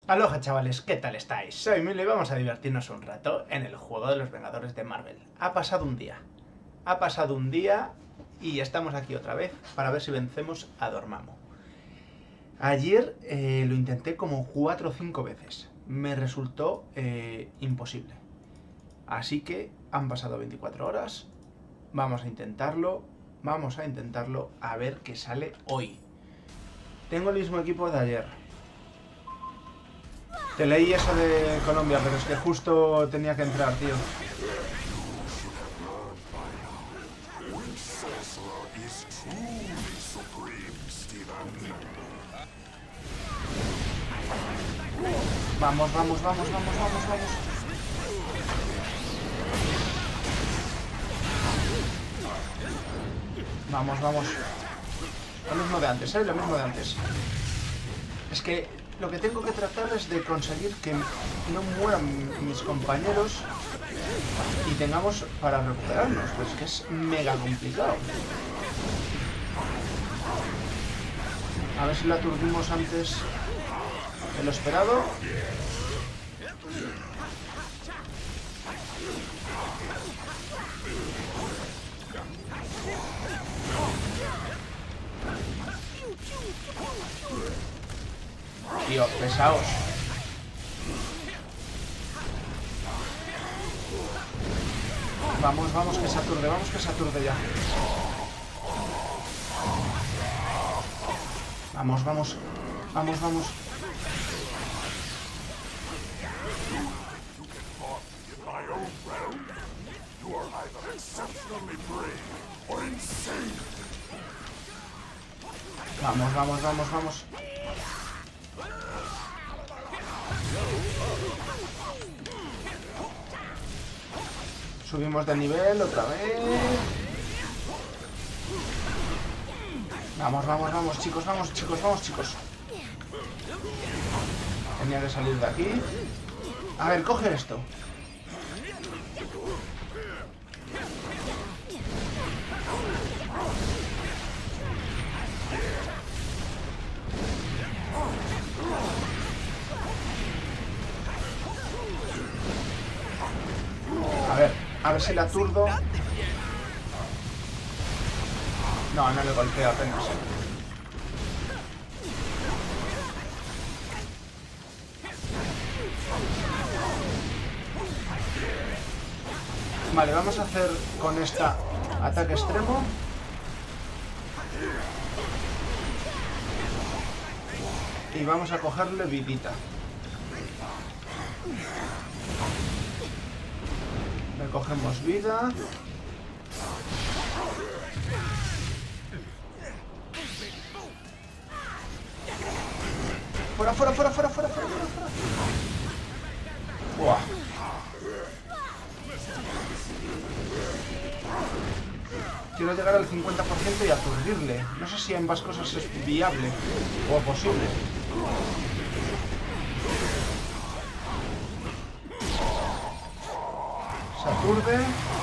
Aloha chavales, ¿qué tal estáis? Soy Milo y vamos a divertirnos un rato en el juego de los Vengadores de Marvel. Ha pasado un día y estamos aquí otra vez para ver si vencemos a Dormammu. Ayer lo intenté como 4 o 5 veces, me resultó imposible. Así que han pasado 24 horas, vamos a intentarlo a ver qué sale hoy. Tengo el mismo equipo de ayer. Te leí eso de Colombia, pero es que justo tenía que entrar, tío. Vamos. Vamos. Lo mismo de antes, lo mismo de antes. Es que lo que tengo que tratar es de conseguir que no mueran mis compañeros y tengamos para recuperarnos, pues que es mega complicado. A ver si la aturdimos antes de lo esperado. Tío, pesaos. Vamos, que se aturde ya. Vamos. Vamos. Subimos de nivel otra vez. Vamos, chicos. Tenía que salir de aquí. A ver, coge esto. A ver si la aturdo. No le golpeo apenas. Vale, vamos a hacer con esta ataque extremo. Y vamos a cogerle vidita. Le cogemos vida. Fuera. Buah. Quiero llegar al 50% y aturdirle. No sé si ambas cosas es viable o posible. Se aturde.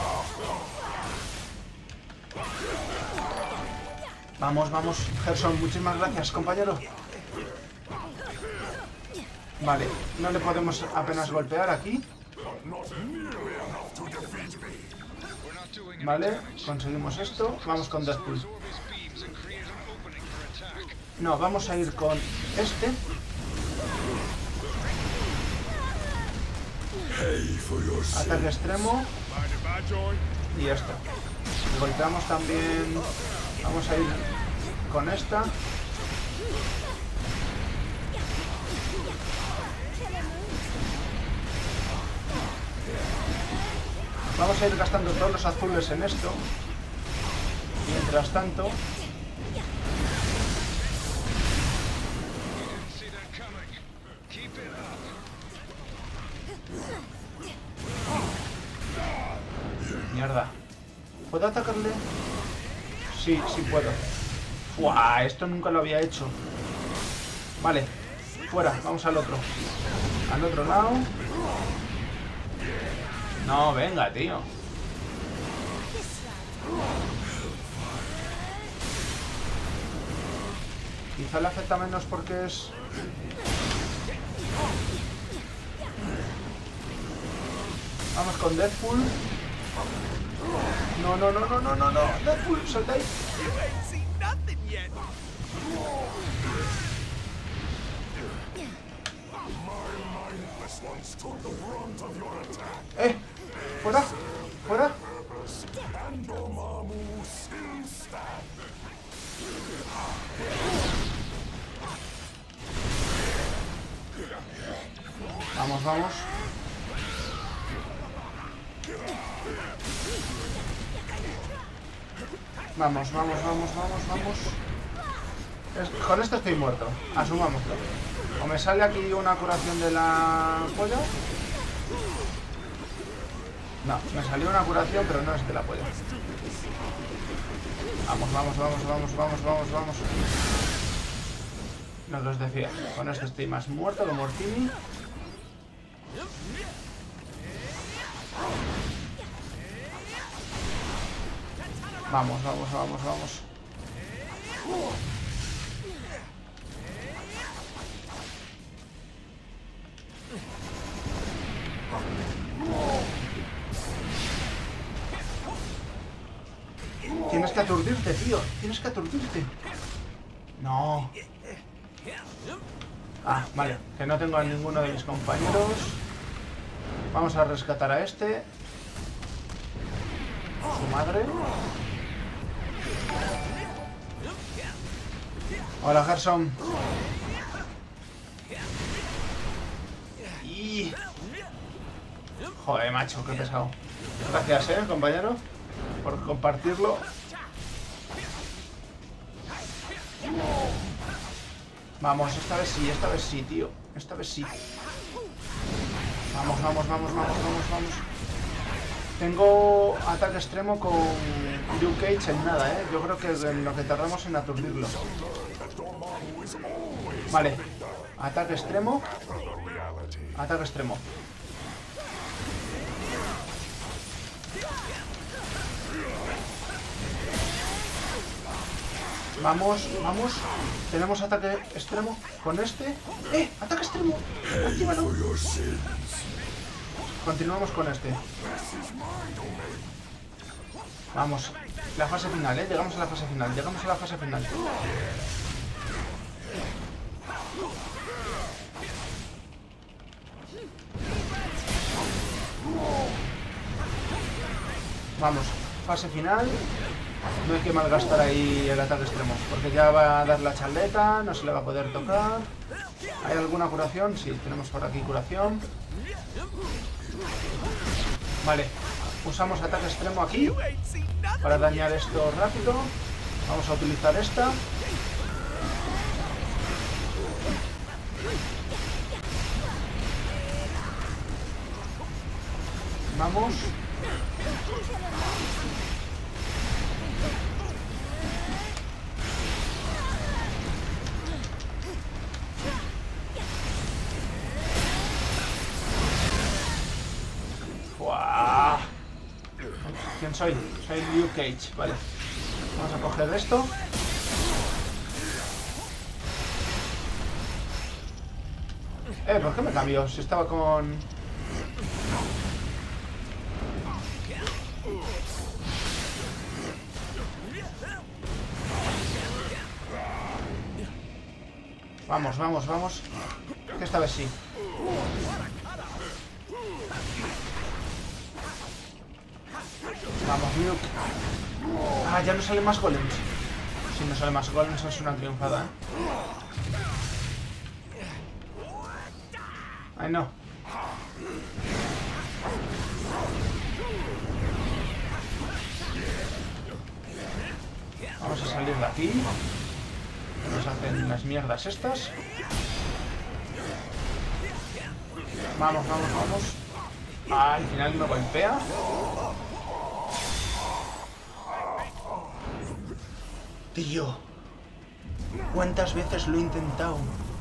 Vamos, Gerson, muchísimas gracias, compañero. Vale, no le podemos apenas golpear aquí. Vale, conseguimos esto. Vamos con Deadpool. No, vamos a ir con este. Ataque extremo. Y esto. Golpeamos también. Vamos a ir con esta. Vamos a ir gastando todos los azules en esto. Mientras tanto. Mierda. ¿Puedo atacarle? Sí puedo. ¡Uah! Esto nunca lo había hecho. Vale. Fuera. Vamos al otro. Al otro lado. No, venga, tío. Quizá le afecta menos porque es... Vamos con Deadpool. No, no, no, no, no, no, no. Deadpool, salta ahí. Fuera, fuera. Vamos, vamos. Vamos, vamos, vamos, vamos, vamos. Con esto estoy muerto. Asumámoslo. O me sale aquí una curación de la polla. No, me salió una curación, pero no es de la polla. Vamos, vamos, vamos, vamos, vamos, vamos, vamos. No os decía, con esto estoy más muerto que Mortini. Vamos, vamos, vamos, vamos. Tienes que aturdirte, tío. Tienes que aturdirte. No. Ah, vale. Que no tengo a ninguno de mis compañeros. Vamos a rescatar a este. Su madre. Hola, Gerson. Y... Joder, macho, qué pesado. Gracias, compañero, por compartirlo. Vamos, esta vez sí, tío. Esta vez sí. Vamos, vamos, vamos, vamos, vamos, vamos. Tengo ataque extremo con Luke Cage en nada, ¿eh? Yo creo que en lo que tardamos en aturdirlo. Vale. Ataque extremo. Ataque extremo. Vamos, vamos. Tenemos ataque extremo con este. ¡Ataque extremo! ¡Actívalo! Continuamos con este. Vamos. La fase final, ¿eh? Llegamos a la fase final. Llegamos a la fase final. Vamos. Fase final. No hay que malgastar ahí el ataque extremo, porque ya va a dar la chaleta, no se le va a poder tocar. ¿Hay alguna curación? Sí, tenemos por aquí curación. Vale, usamos ataque extremo aquí para dañar esto rápido. Vamos a utilizar esta. Vamos. ¡Buah! ¿Quién soy? Soy Luke Cage, vale. Vamos a coger esto. ¿Por qué me cambió? Si estaba con... Vamos, vamos, vamos. Que esta vez sí. Vamos, Luke. Ah, ya no salen más golems. Si no sale más golems es una triunfada, ¿eh? Ay, no. Vamos a salir de aquí. Nos hacen las mierdas estas. Vamos, vamos, vamos. Ah, al final me golpea. Tío, ¿cuántas veces lo he intentado?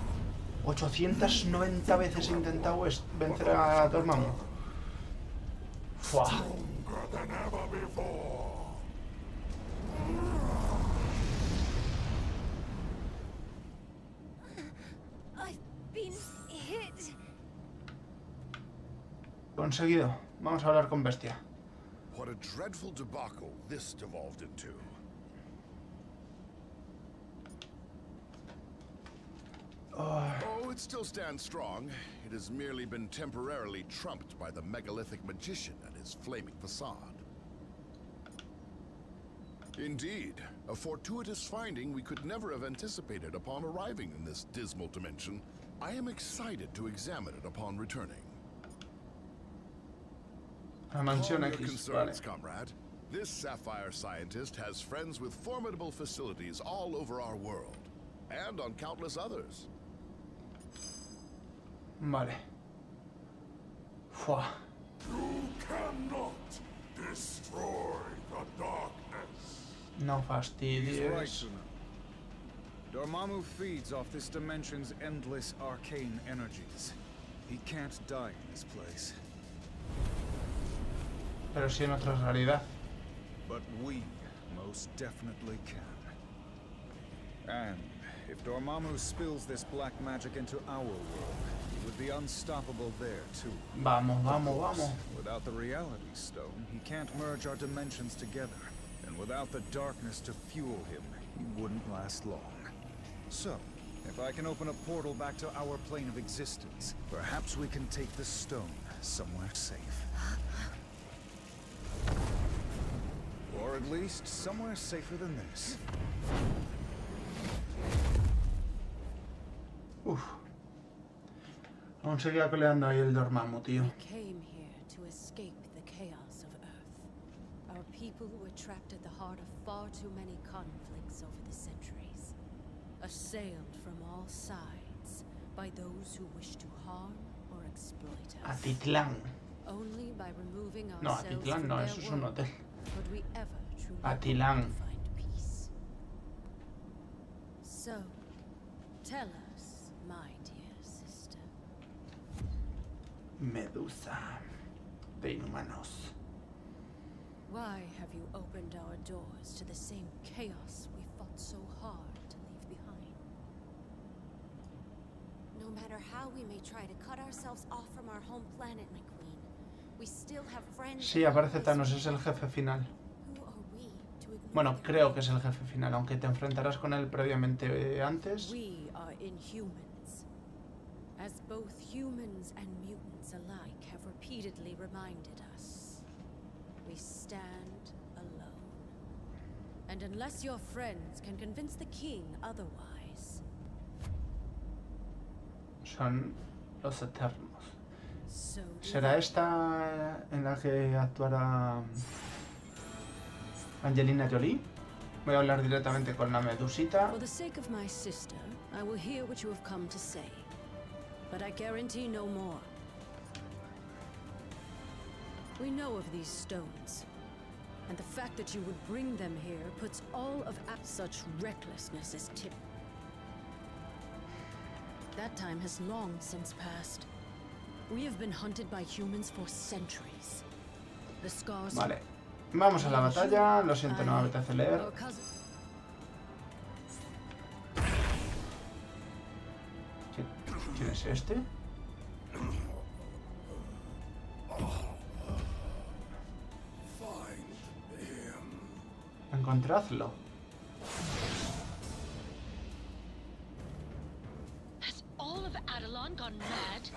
890 veces he intentado vencer a Dormammu. Fua. Conseguido. Vamos a hablar con Bestia. What a dreadful debacle this devolved into. Oh, it still stands strong. It has merely been temporarily trumped by the megalithic magician and his flaming facade. Indeed, a fortuitous finding we could never have anticipated upon arriving in this dismal dimension. I am excited to examine it upon returning. La mansión Calm your X, vale. concerns, comrade. This Sapphire scientist has friends with formidable facilities all over our world, and on countless others. Vale. Fua. You cannot destroy the darkness. No He's right, fastidies. Suna. Dormammu feeds off this dimension's endless arcane energies. He can't die in this place. Pero sí en otra realidad. But we most definitely can. And if Dormammu spills this black magic into our world, he would be unstoppable there too. Vamos, vamos, vamos. Without the Reality Stone, he can't merge our dimensions together. And without the darkness to fuel him, he wouldn't last long. So, if I can open a portal back to our plane of existence, perhaps we can take the stone somewhere safe. Or at least somewhere safer than this. Uf. Aún seguía peleando ahí el Dormammu, tío. We came here to escape the chaos of Earth. Our people were trapped at the heart of far too many conflicts over the centuries. Assailed from all sides by those who wish to harm or exploit us. Atitlán. Only by removing No, ourselves Atitlán from no, their eso es un world hotel. would we ever truly Atilán. find peace. So, tell us, my dear sister. Medusa. De Inhumanos. Why have you opened our doors to the same chaos we fought so hard to leave behind? No matter how we may try to cut ourselves off from our home planet, my queen, we still have friends. Sí, aparece Thanos, es el jefe final. Who are we to ignore Bueno, their creo que es el jefe final, aunque te enfrentarás con él previamente antes. We are Inhumans. As both humans and mutants alike have repeatedly reminded us, we stand alone. And unless your friends can convince the king otherwise, Son los Eternos. so do ¿Será they. esta en la que actuará Angelina Jolie? Voy a hablar directamente con la Medusita. For the sake of my sister, I will hear what you have come to say. But I guarantee no more. We know of these stones. And the fact that you would bring them here puts all of such recklessness as tip. That time has long since passed. We have been hunted by humans for centuries. The scars. Vale. Vamos a la batalla. Lo siento, no me apetece leer. Our cousin. ¿Quién es este? Find him. Encontradlo. Has all of Adelon gone mad?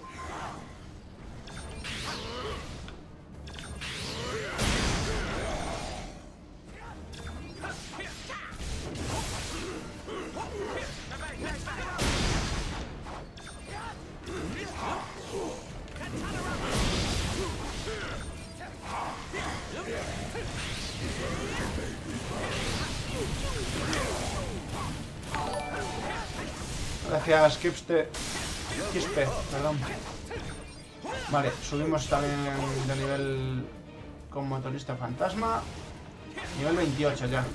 Gracias, Quispe, perdón. Vale, subimos también de nivel con motorista fantasma. Nivel 28 ya.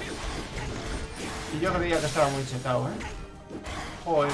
Y yo creía que estaba muy chetado, ¿eh? Joder.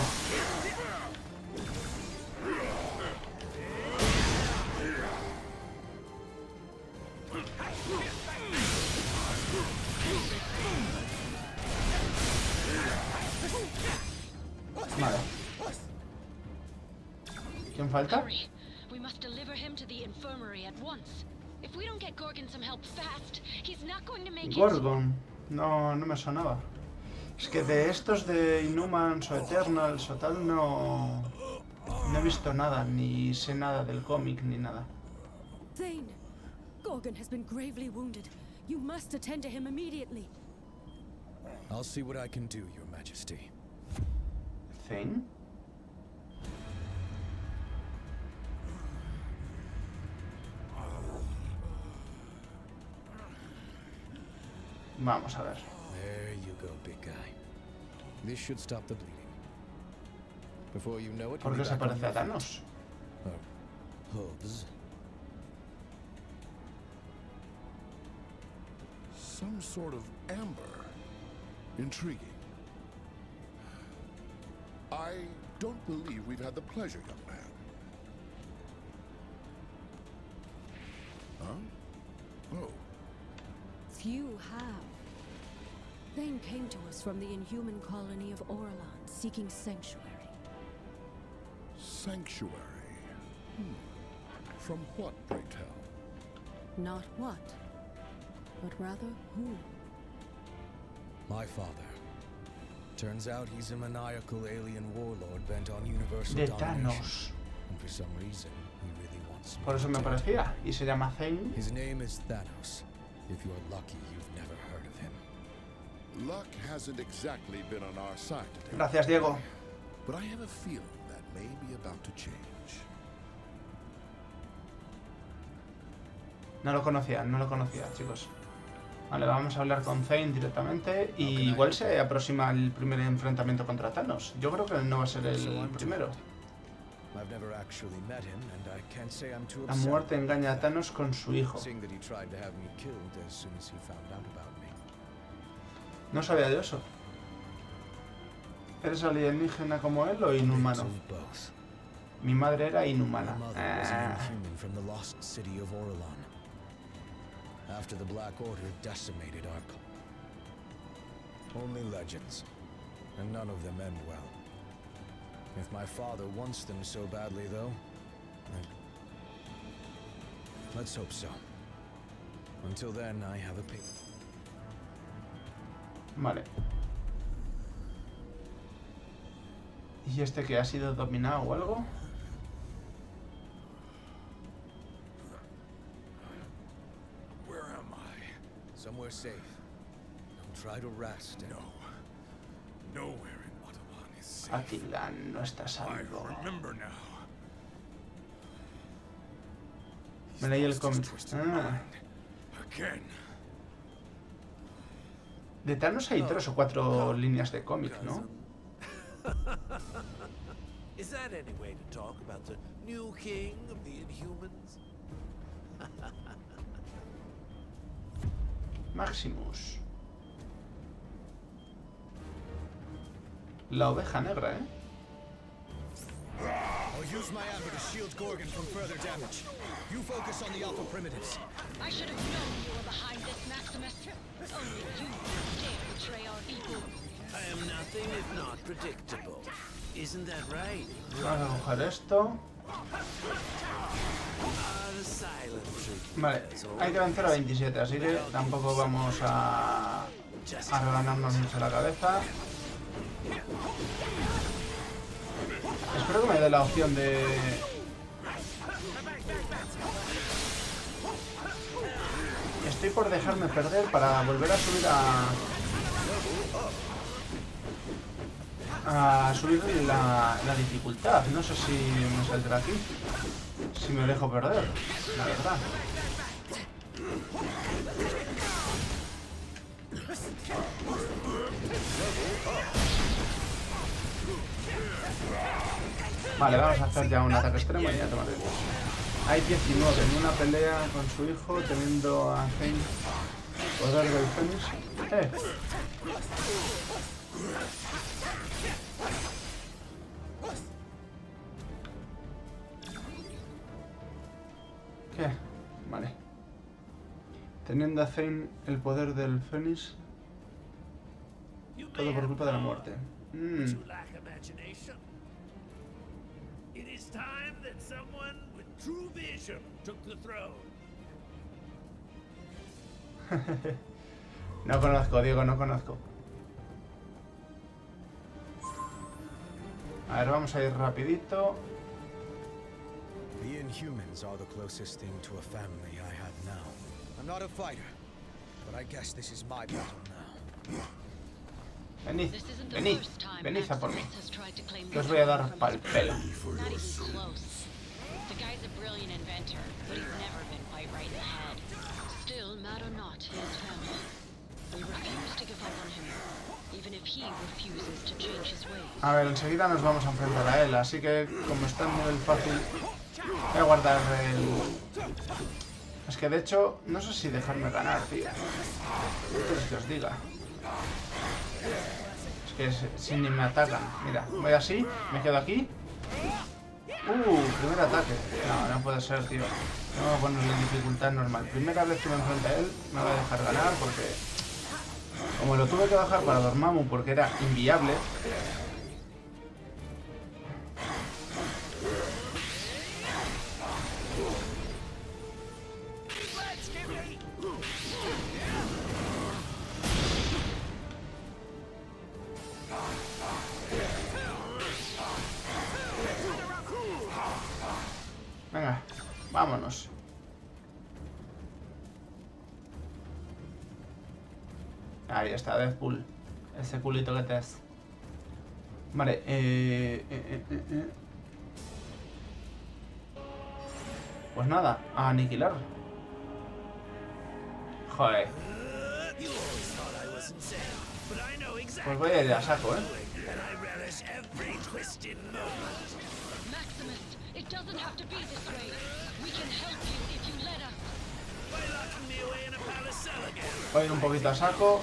Vale. ¿Quién falta? Hurry. We must deliver him to the infirmary at once. If we don't get Gorgon some help fast, he's not going to make it. Gorgon. No me sonaba. Es que de estos de Inhumans o Eternals o tal no he visto nada, ni sé nada del cómic ni nada. Thane, Gorgon has been gravely wounded. You must attend to him immediately. I'll see what I can do, Your Majesty. Thane. Vamos a ver. There you go, big guy. This should stop the bleeding. Before you know it, ¿Por qué se parece a Thanos? Hooves. Some sort of amber. Intriguing. I don't believe we've had the pleasure, young man. Huh? Oh. Few have. Thane came to us from the inhuman colony of Orlan, seeking sanctuary. Sanctuary. From what, pray tell? Not what, but rather who. My father. Turns out he's a maniacal alien warlord bent on universal De domination. Thanos. And for some reason, he really wants me Por eso me dead. parecía. Y se llama Thane. His name is Thanos. If you're lucky, you've never heard of him. Luck hasn't exactly been on our side today. Gracias, Diego. But I have a feeling that may be about to change. No lo conocía, chicos. Vale, vamos a hablar con Thane directamente. Y igual se aproxima el primer enfrentamiento contra Thanos. Yo creo que no va a ser el primero. I've never actually met him, and I can't say I'm too La upset. muerte engaña a Thanos con su hijo. Seeing that he tried to have me killed as soon as he found out about me. No sabía de eso. ¿Eres alienígena como él o inhumano? Bits of both. Mi madre era inhumana. My mother was an inhuman from the lost city of Orlan. After the Black Order decimated our only legends, and none of them end well. If my father wants them so badly, though, let's hope so. Until then, I have a paper. Vale. ¿Y este que ha sido dominado o algo? Where am I? Somewhere safe. Don't try to rest. No. Nowhere in Atalan is safe. Attilan no está I salvo. remember now. Me leí el He's lost his cómic. twisted Ah. mind. Again. De Thanos hay 3 o 4 líneas de cómic, ¿no? Is that any way to talk about the new king of the Inhumans? Maximus. La oveja negra, ¿eh? I'll use my amber to shield Gorgon from further damage. You focus on the Alpha Primitives. I should have known you were behind this, Maximus. Only you dare betray our people. I am nothing if not predictable. Isn't that right? Vamos a coger esto. The silent treatment. Vale, hay que vencer a 27, así que tampoco vamos a rebanarnos mucho la cabeza. Espero que me dé la opción de... Estoy por dejarme perder para volver a subir a subir la dificultad. No sé si me saldrá aquí. Si me dejo perder, la verdad. Vale, vamos a hacer ya un ataque extremo y ya tomaré. Hay 19 en una pelea con su hijo, teniendo a Thane poder del Fénix. ¿Qué? Vale. Teniendo a Thane el poder del Fénix, todo por culpa de la muerte. You lack imagination. It is time that someone with True vision took the throne. No conozco, Diego, no conozco. A ver, vamos a ir rapidito. The Inhumans are the closest thing to a family I have now. I'm not a fighter, but I guess this is my battle now. Venid, venid, venid a por mí. Que os voy a dar pa'l pelo. The guy's a brilliant inventor, but he's never been quite right in the head. Still, mad or not, he is family. We refuse to give up on him, even if he refuses to change his ways. A ver, enseguida nos vamos a enfrentar a él, así que como está en nivel fácil, voy a guardar el... Es que de hecho, no sé si dejarme ganar, tío. ¿Qué quieres que os diga? Es que si ni me atacan. Mira, voy así, me quedo aquí. Primer ataque. No, no puede ser, tío. Tengo que ponerle dificultad normal. Primera vez que me enfrente a él, me voy a dejar ganar porque... Como lo tuve que bajar para Dormammu porque era inviable... Venga, vámonos. Ahí está, Deadpool. Ese culito que te es. Vale, pues nada, a aniquilar. Joder. Pues voy a ir a saco, It doesn't have to be this way. We can help you if you let us. Voy a ir un poquito a saco.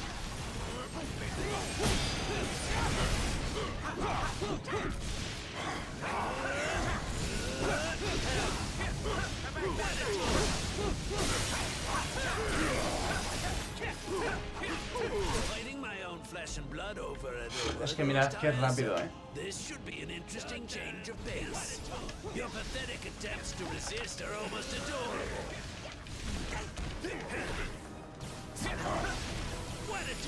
Es que mirad qué rápido, This should be an interesting change of pace. Your pathetic attempts to resist are almost adorable. What a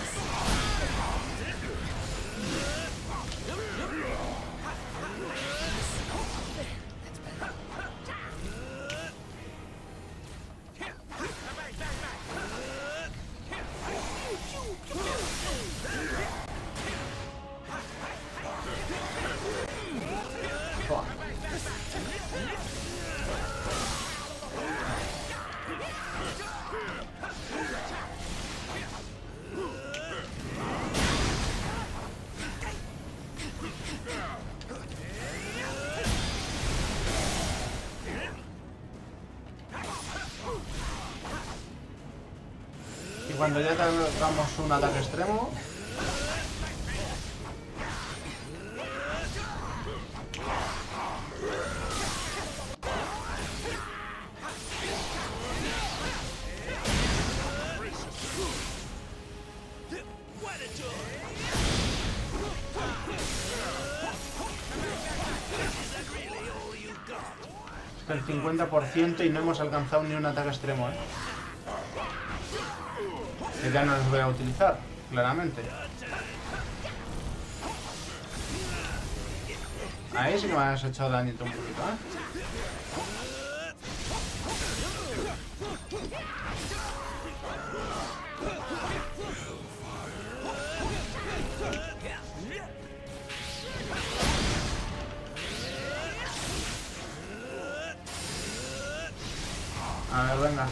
Y cuando ya tengamos un ataque extremo... El 50% y no hemos alcanzado ni un ataque extremo, Que ya no los voy a utilizar, claramente. Ahí sí que me has hecho dañito un poquito, A ver, venga.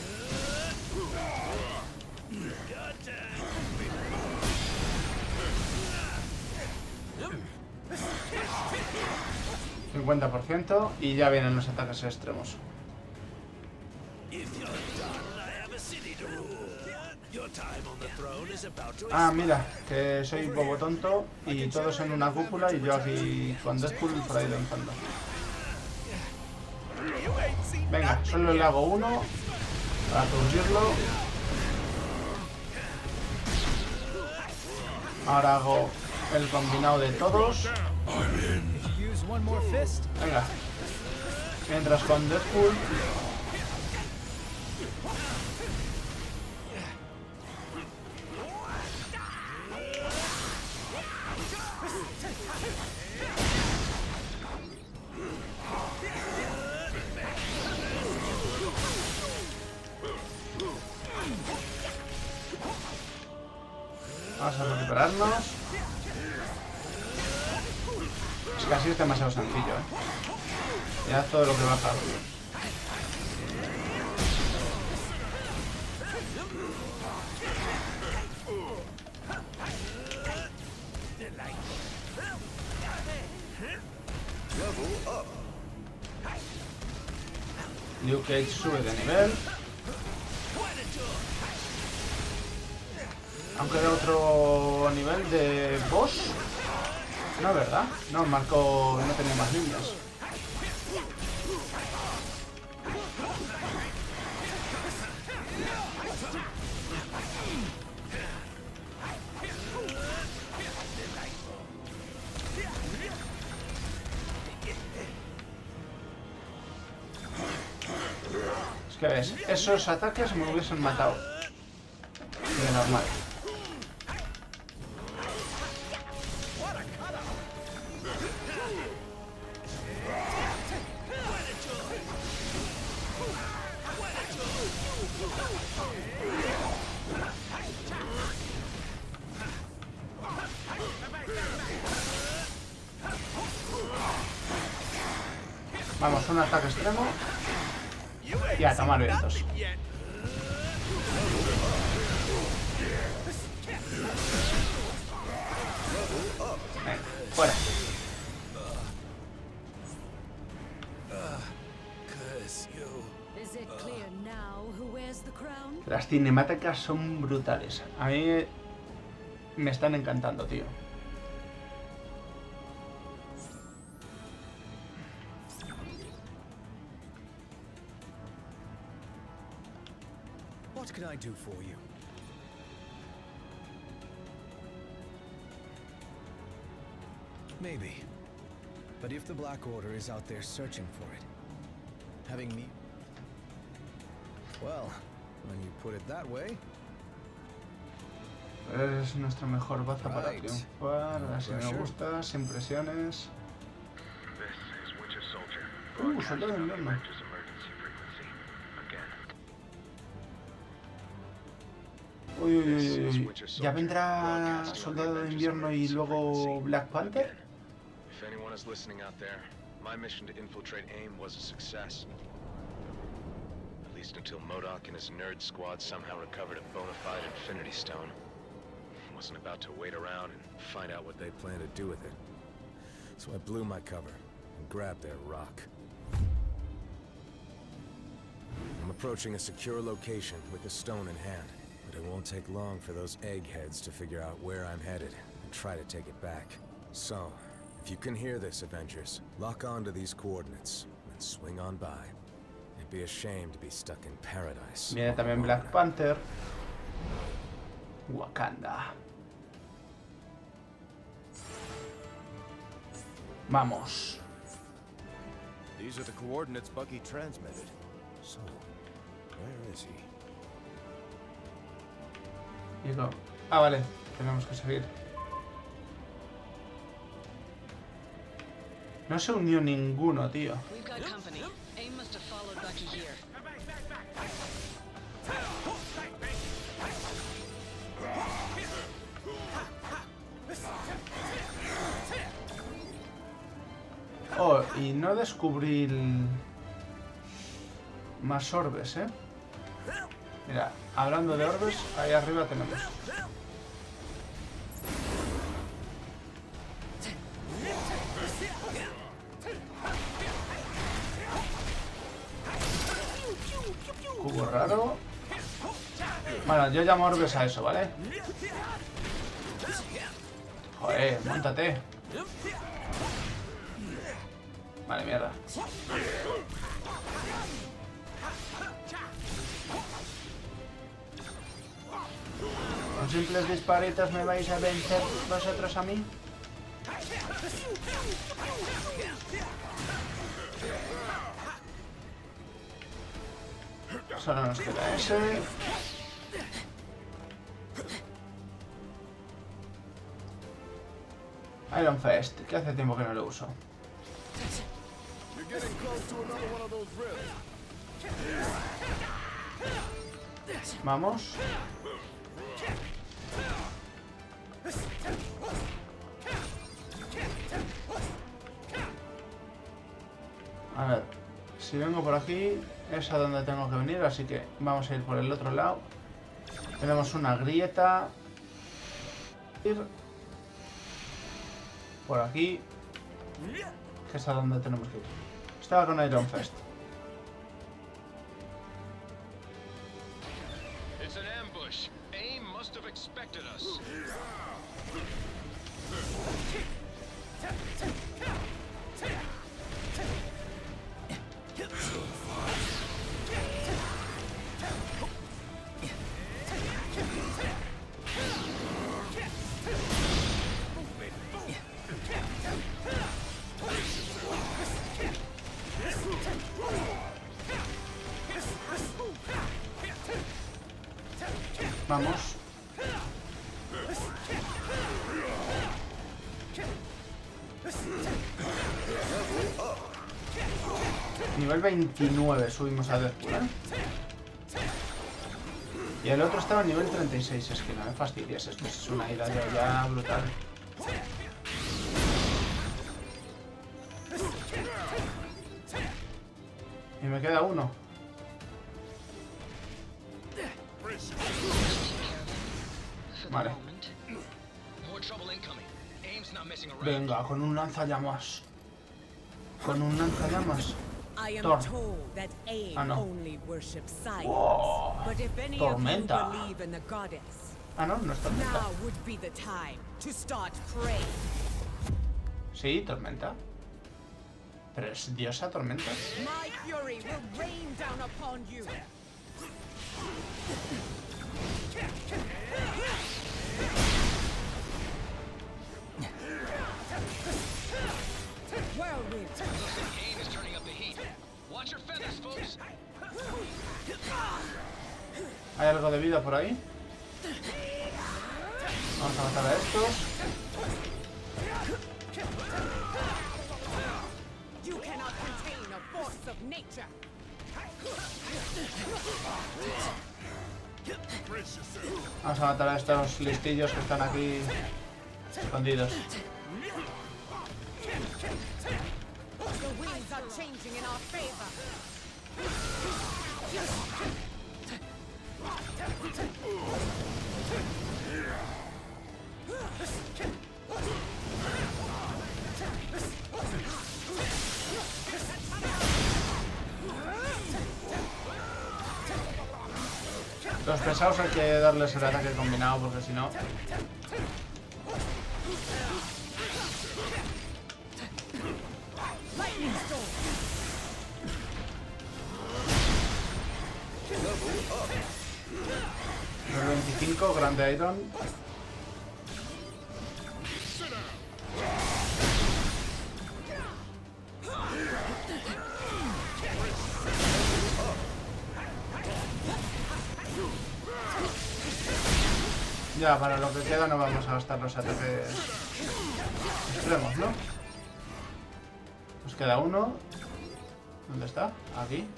...50% y ya vienen los ataques extremos. Ah, mira, que soy bobo tonto y todos en una cúpula y yo aquí con Deadpool por ahí lanzando. Venga, solo le hago uno para aturdirlo. Ahora hago el combinado de todos. Venga. Mientras con Deadpool... Vamos a recuperarnos. Es que así es demasiado sencillo, ¿eh? Ya todo lo que baja. Liu Kang sube de nivel. Aunque de otro nivel de boss. No, ¿verdad? No, Marco no tenía más líneas. Es que ves, esos ataques me hubiesen matado. De normal. Vamos, un ataque extremo. Y a tomar vientos. Venga, fuera. Las cinemáticas son brutales. A mí me están encantando, tío. What can I do for you? Maybe. But if the Black Order is out there searching for it, having me... Well, when you put it that way... Es nuestra mejor baza para triunfar. Así me gusta, sin presiones. Soldado de invierno. Uy, uy, uy, uy. ¿Ya vendrá Soldado de Invierno y luego Black Panther? If anyone is listening out there, my mission to infiltrate AIM was a success. At least until MODOK and his nerd squad somehow recovered a bona fide Infinity Stone. Wasn't about to wait around and find out what they plan to do with it. So I blew my cover and grabbed their rock. I'm approaching a secure location with the stone in hand. But it won't take long for those eggheads to figure out where I'm headed and try to take it back. So, if you can hear this, Avengers, lock on to these coordinates and swing on by. It'd be a shame to be stuck in paradise. Viene también Black Panther. Wakanda. Vamos. These are the coordinates Bucky transmitted. So, where is he? Digo, ah, vale, tenemos que seguir. No se unió ninguno, tío. Oh, y no descubrí más orbes, ¿eh? Mira, hablando de orbes, ahí arriba tenemos. Cubo raro. Bueno, yo llamo orbes a eso, ¿vale? Joder, móntate. Vale, mierda. ¿Con simples disparitos me vais a vencer vosotros a mí? Solo nos queda ese. Iron Fist, que hace tiempo que no lo uso. Vamos. A ver, si vengo por aquí es a donde tengo que venir, así que vamos a ir por el otro lado. Tenemos una grieta. Por aquí, que es a donde tenemos que ir. Estaba con Iron Fist. It's an ambush. AIM must have expected us. Vamos. Nivel 29 subimos a Deadpool, ¿eh? Y el otro estaba a nivel 36, es que no me fastidies, esto es una ida ya brutal. Y me queda uno. Vale. Venga, con un lanzallamas. Con un lanzallamas. Thor. Ah, no. Wow. Tormenta. Ah, no, no es tormenta. Sí, tormenta. Pero es diosa tormenta. ¿Hay algo de vida por ahí? Vamos a matar a estos. Vamos a matar a estos listillos que están aquí escondidos. Los pesados hay que darles el ataque combinado porque si no... Nivel 25, grande Iron. Ya, para lo que queda no vamos a gastar los ataques extremos, ¿no? Nos queda uno. ¿Dónde está? Aquí.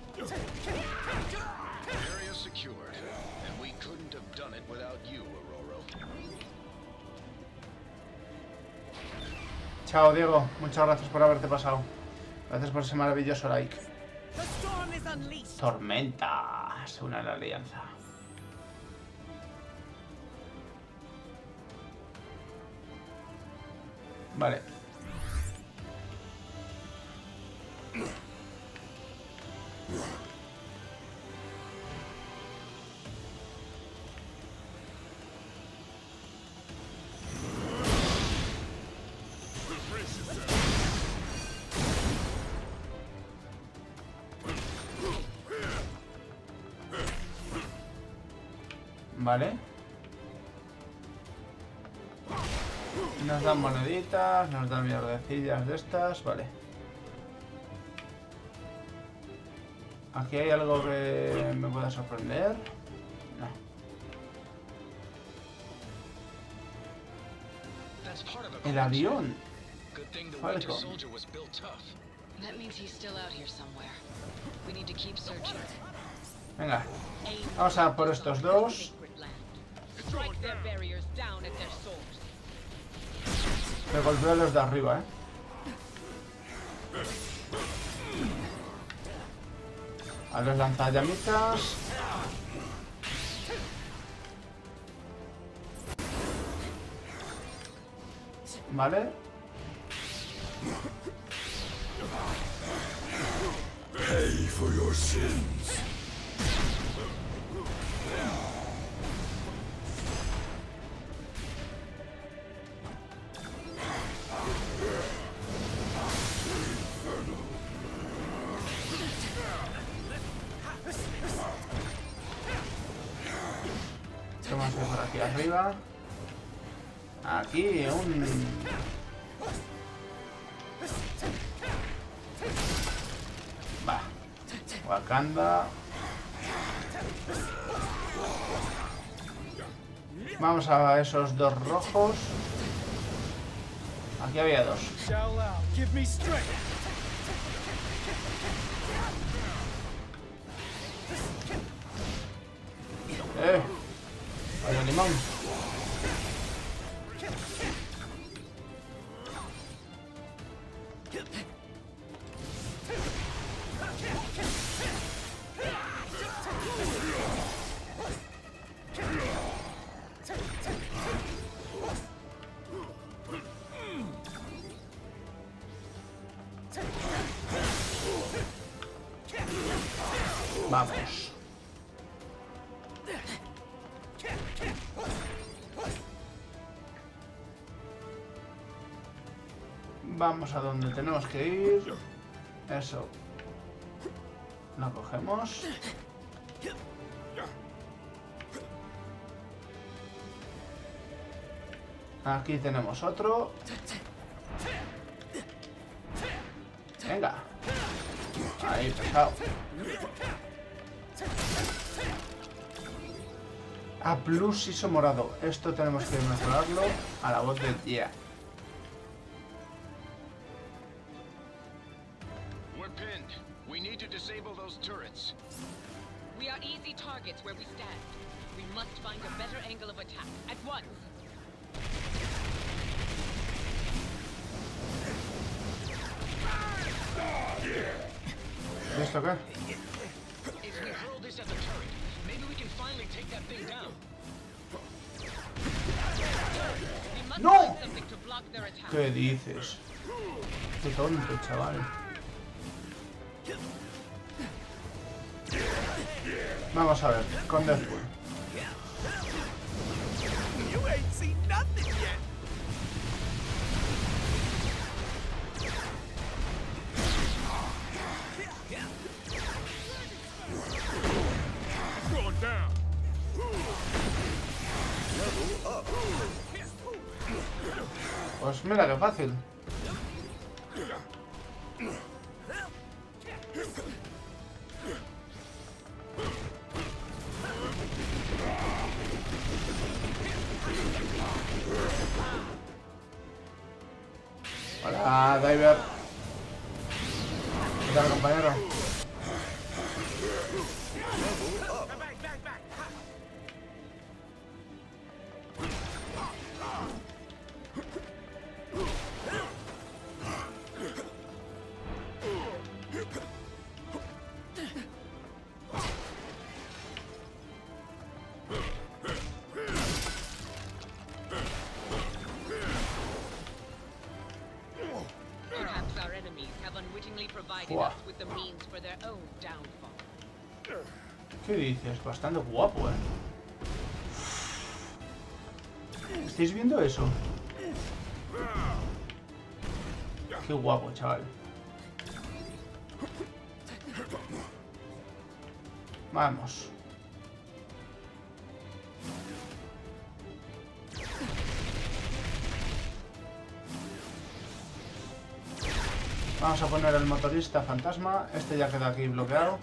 Chao, Diego. Muchas gracias por haberte pasado. Gracias por ese maravilloso like. Tormenta. Se une a la alianza. Vale. Vale. Nos dan moneditas, nos dan mierdecillas de estas, vale. ¿Aquí hay algo que me pueda sorprender? No. El avión. Falcon. Venga. Vamos a por estos dos. Me golpeo a los de arriba, A los lanzallamitas. Vale. Pay for your sins. ¿Qué más hay por aquí arriba? Aquí un... Va. Wakanda. Vamos a esos dos rojos. Aquí había dos. Vaya limón. Vamos. Vamos a donde tenemos que ir. Eso. Lo cogemos. Aquí tenemos otro. Venga. Ahí, pesado. A plus ISO morado. Esto tenemos que mejorarlo a la voz de Yeah. We're pinned. We need to disable those turrets. We are easy targets where we stand. We must find a better angle of attack at once. ¿Esto qué? If we hurl this at the turret, maybe we can finally take that thing down. ¡No! ¿Qué dices? Qué tonto, chaval. Vamos a ver, con Deadpool. You ain't seen nothing yet. Going down. Pues mira qué fácil. Hola, Diver. ¿Qué tal, compañero? Buah. ¿Qué dices? Bastante guapo, ¿Estáis viendo eso? Qué guapo, chaval. Vamos. Vamos a poner el motorista fantasma. Este ya queda aquí bloqueado.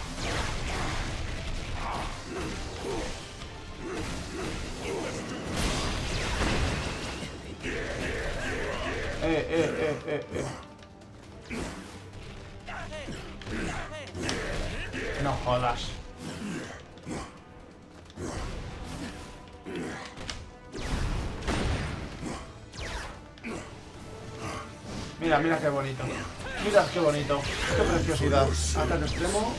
No jodas. Mira, mira qué bonito. Mira qué bonito. Qué preciosidad. Ataque extremo.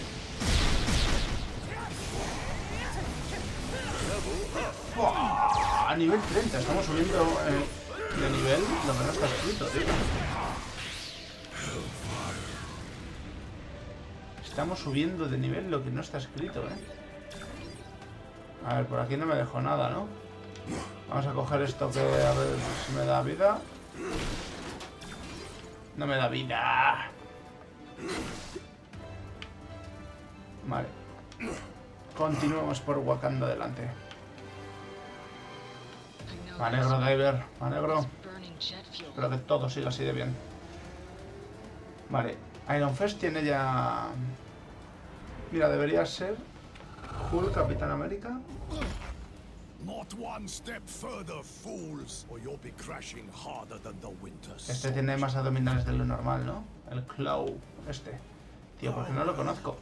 ¡Buah! A nivel 30. Estamos subiendo de nivel lo que no está escrito, tío. Estamos subiendo de nivel lo que no está escrito, A ver, por aquí no me dejo nada, ¿no? Vamos a coger esto que a ver si me da vida. No me da vida. Vale. Continuemos por Wakanda adelante. Me alegro, Diver. Me alegro. Espero que todo siga así de bien. Vale. Iron Fist tiene ya... Mira, debería ser Hulk, Capitán América. Este tiene más abdominales de lo normal, ¿no? El Claw, este. Tío, porque no lo conozco.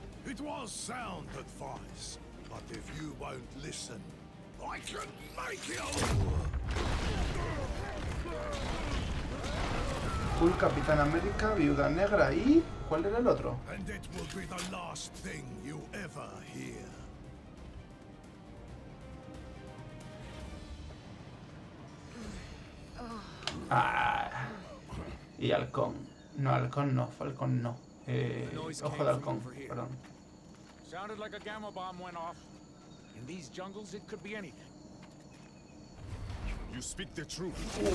Hulk, Capitán América, Viuda Negra y... ¿Cuál era el otro? Ah, y Halcón. No, Halcón no, Falcón no. Ojo de Halcón, perdón. Sounded like a gamma bomb went off. In these jungles, it could be anything. You speak the truth.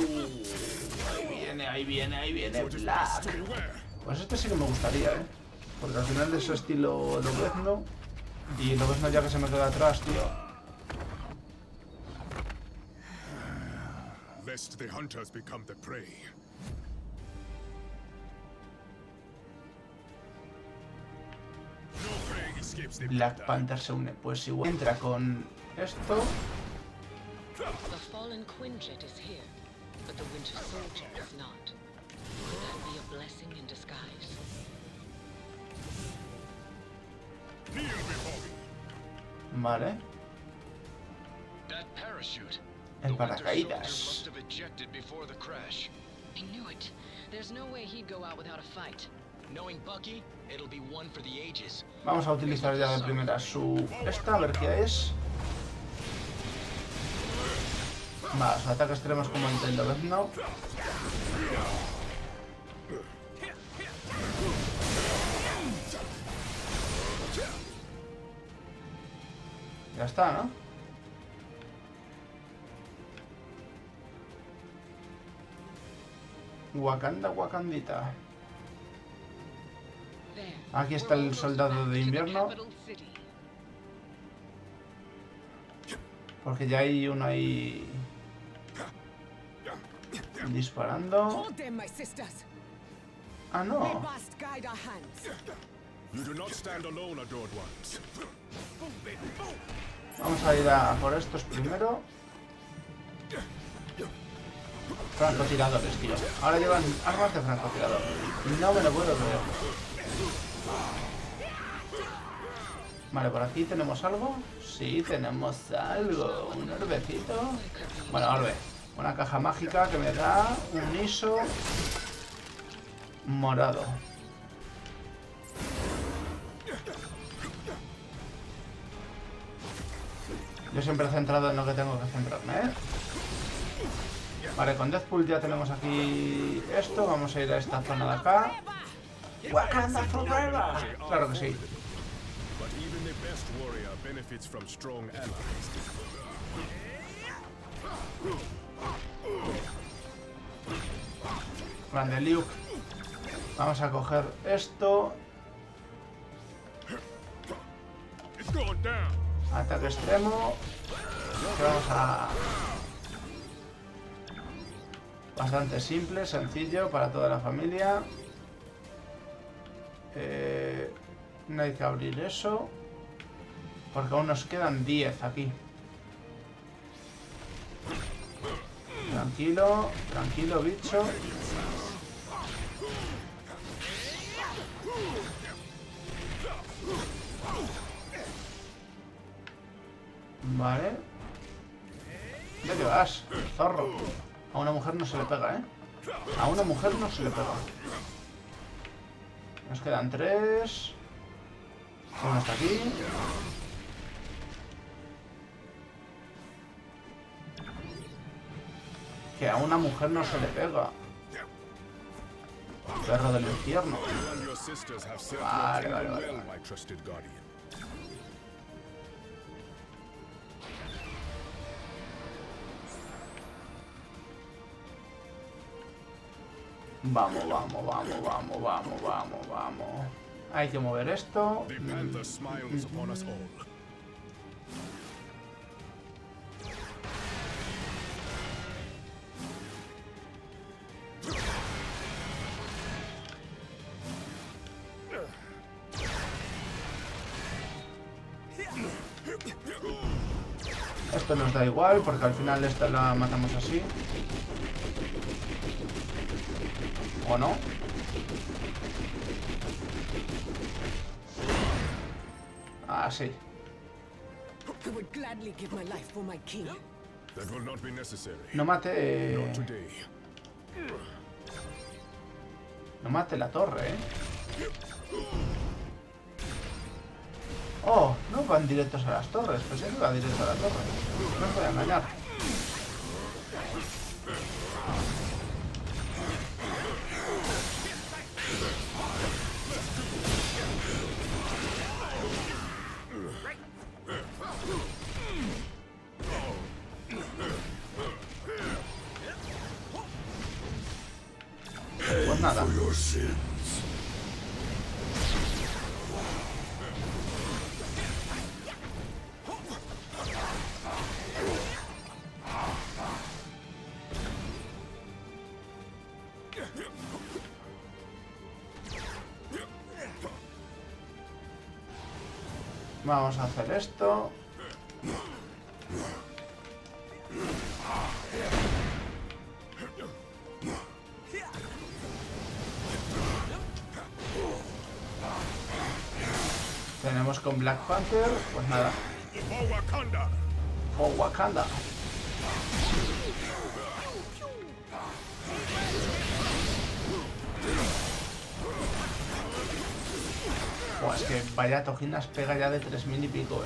Ahí viene Black. Pues este sí que me gustaría, porque al final de ese estilo Lobezno. Y Lobezno ya que se me queda atrás, tío. Lest the hunters become the prey. Black Panther se une, pues igual entra con esto. The fallen Quinjet is here, but the Winter Soldier is not. Could that be a blessing in disguise? Vale. That parachute. El paracaídas. Must have ejected before the crash. I knew it. There's no way he'd go out without a fight. Knowing Bucky, it'll be one for the ages. Vamos a utilizar ya de primera su... Esta, a ver qué es. Vale, su ataque extremo es como el Lobezno. Ya está, ¿no? Wakanda, Wakandita. Aquí está el soldado de invierno. Porque ya hay uno ahí disparando. Ah, no. Vamos a ir a por estos primero. Francotiradores, tío. Ahora llevan armas de francotirador. No me lo puedo creer. Vale, por aquí tenemos algo. Sí, tenemos algo. Un orbecito. Bueno, orbe. Una caja mágica que me da un ISO morado. Yo siempre he centrado en lo que tengo que centrarme, Vale, con Deathpool ya tenemos aquí esto. Vamos a ir a esta zona de acá. Wakanda Forever. Claro que sí. Grande Luke. Vamos a coger esto. Ataque extremo. Que vamos a... Bastante simple, sencillo para toda la familia. No hay que abrir eso. Porque aún nos quedan 10 aquí. Tranquilo, tranquilo, bicho. Vale. ¿Dónde vas, zorro? A una mujer no se le pega, ¿eh? A una mujer no se le pega. Nos quedan 3. Uno está aquí. Que a una mujer no se le pega. Perro del infierno. Vale, vale, vale. Vamos, vamos, vamos, vamos, vamos, vamos, vamos. Hay que mover esto. Esto nos da igual porque al final esta la matamos así. ¿O no? Ah, sí. No mate... No mate la torre, ¿eh? Oh, no van directos a las torres. Pensé que iba directo a la torre. No os voy a engañar. Pues nada. Vamos a hacer esto. Tenemos con Black Panther, pues nada. Oh, Wakanda. Es que vaya tojinas pega ya de 3000 y pico,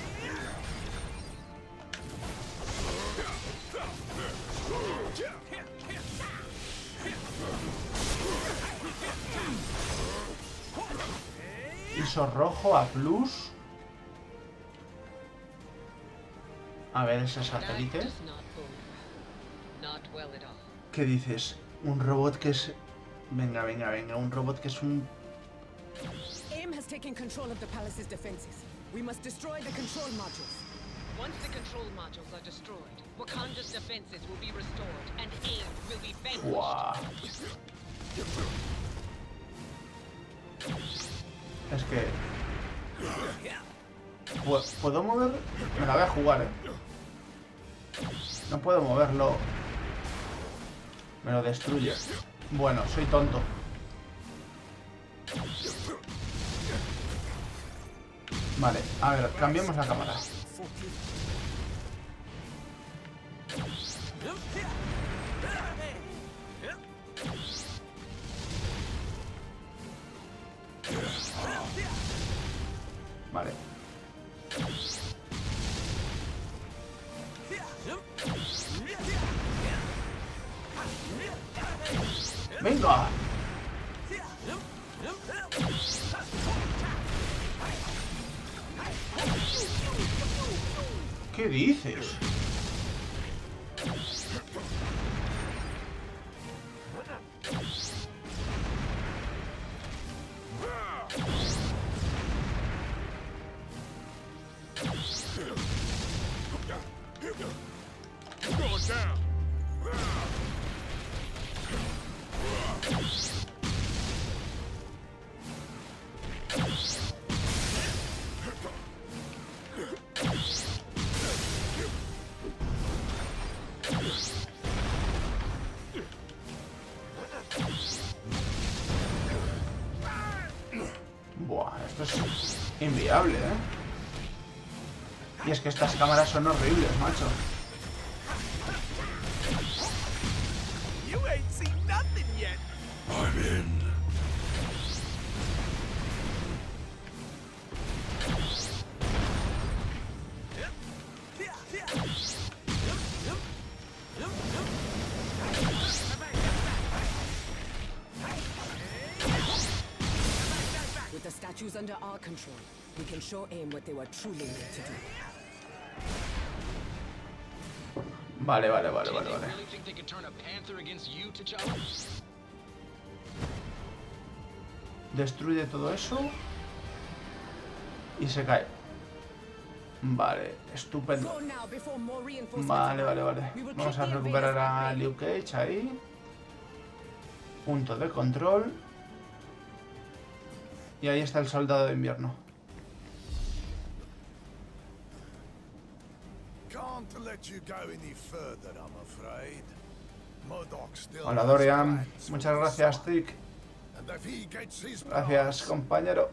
Iso rojo a plus. A ver ese satélite. ¿Qué dices? Un robot que es... Venga, venga, venga. Un robot que es un... Has taken control of the palace's defenses. We must destroy the control modules. Once the control modules are destroyed, Wakanda's defenses will be restored and AIM will be vanquished. Wow. Es que... ¿Puedo mover? Me la voy a jugar, No puedo moverlo. Me lo destruye. Bueno, soy tonto. Vale, a ver, cambiemos la cámara. Vale. ¡Venga! ¿Qué dices? Esto es inviable, ¿eh? Y es que estas cámaras son horribles, macho. You ain't seen nothing yet. I'm in. With the statues under our control, we can show AIM what they were truly meant to do. Vale. Really think they could turn a panther against you, T'Challa? Destruye todo eso. Y se cae. Vale, estupendo. Vale. Vamos a recuperar a Liu Cage ahí. Punto de control. Y ahí está el soldado de invierno. Hola Dorian. Muchas gracias, Trick. Gracias, compañero.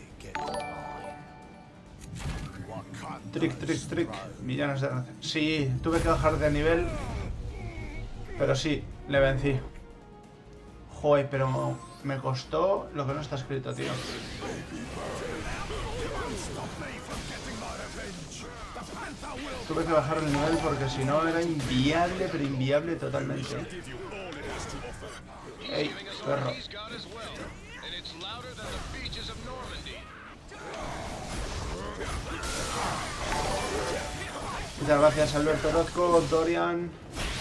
Trick. Millones de gracias. Sí, tuve que bajar de nivel. Pero sí, le vencí. Joder, pero me costó lo que no está escrito, tío. Tuve que bajar el nivel porque si no era inviable, pero inviable totalmente. Ey, perro. Muchas gracias, Alberto Orozco, Dorian.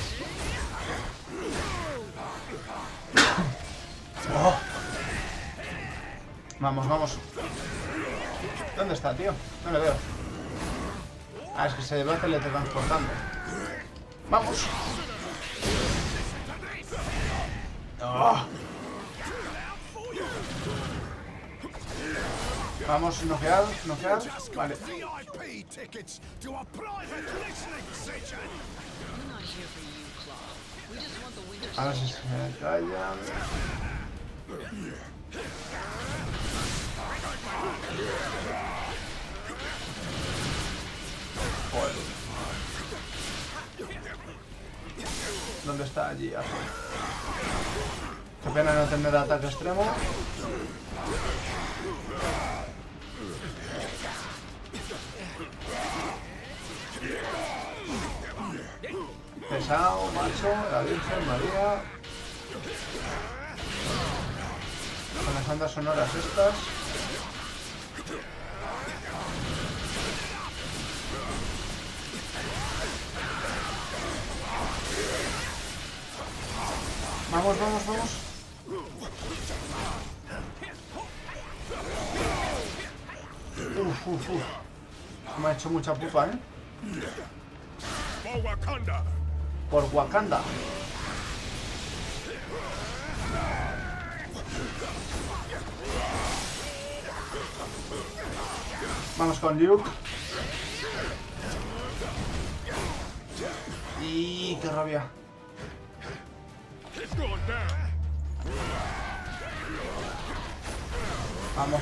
Oh. Vamos. ¿Dónde está, tío? No le veo. Ah, es que se va teletransportando. ¡Vamos! Oh. Vamos, noquear. Vale. Ahora sí se callan. Joder. ¿Dónde está allí? Qué pena no tener ataque extremo. Pesado, macho, la Virgen María. Con las bandas sonoras estas. Vamos. Uf. Me ha hecho mucha pupa, ¿eh? Por Wakanda. Vamos con Luke. Y qué rabia. Vamos.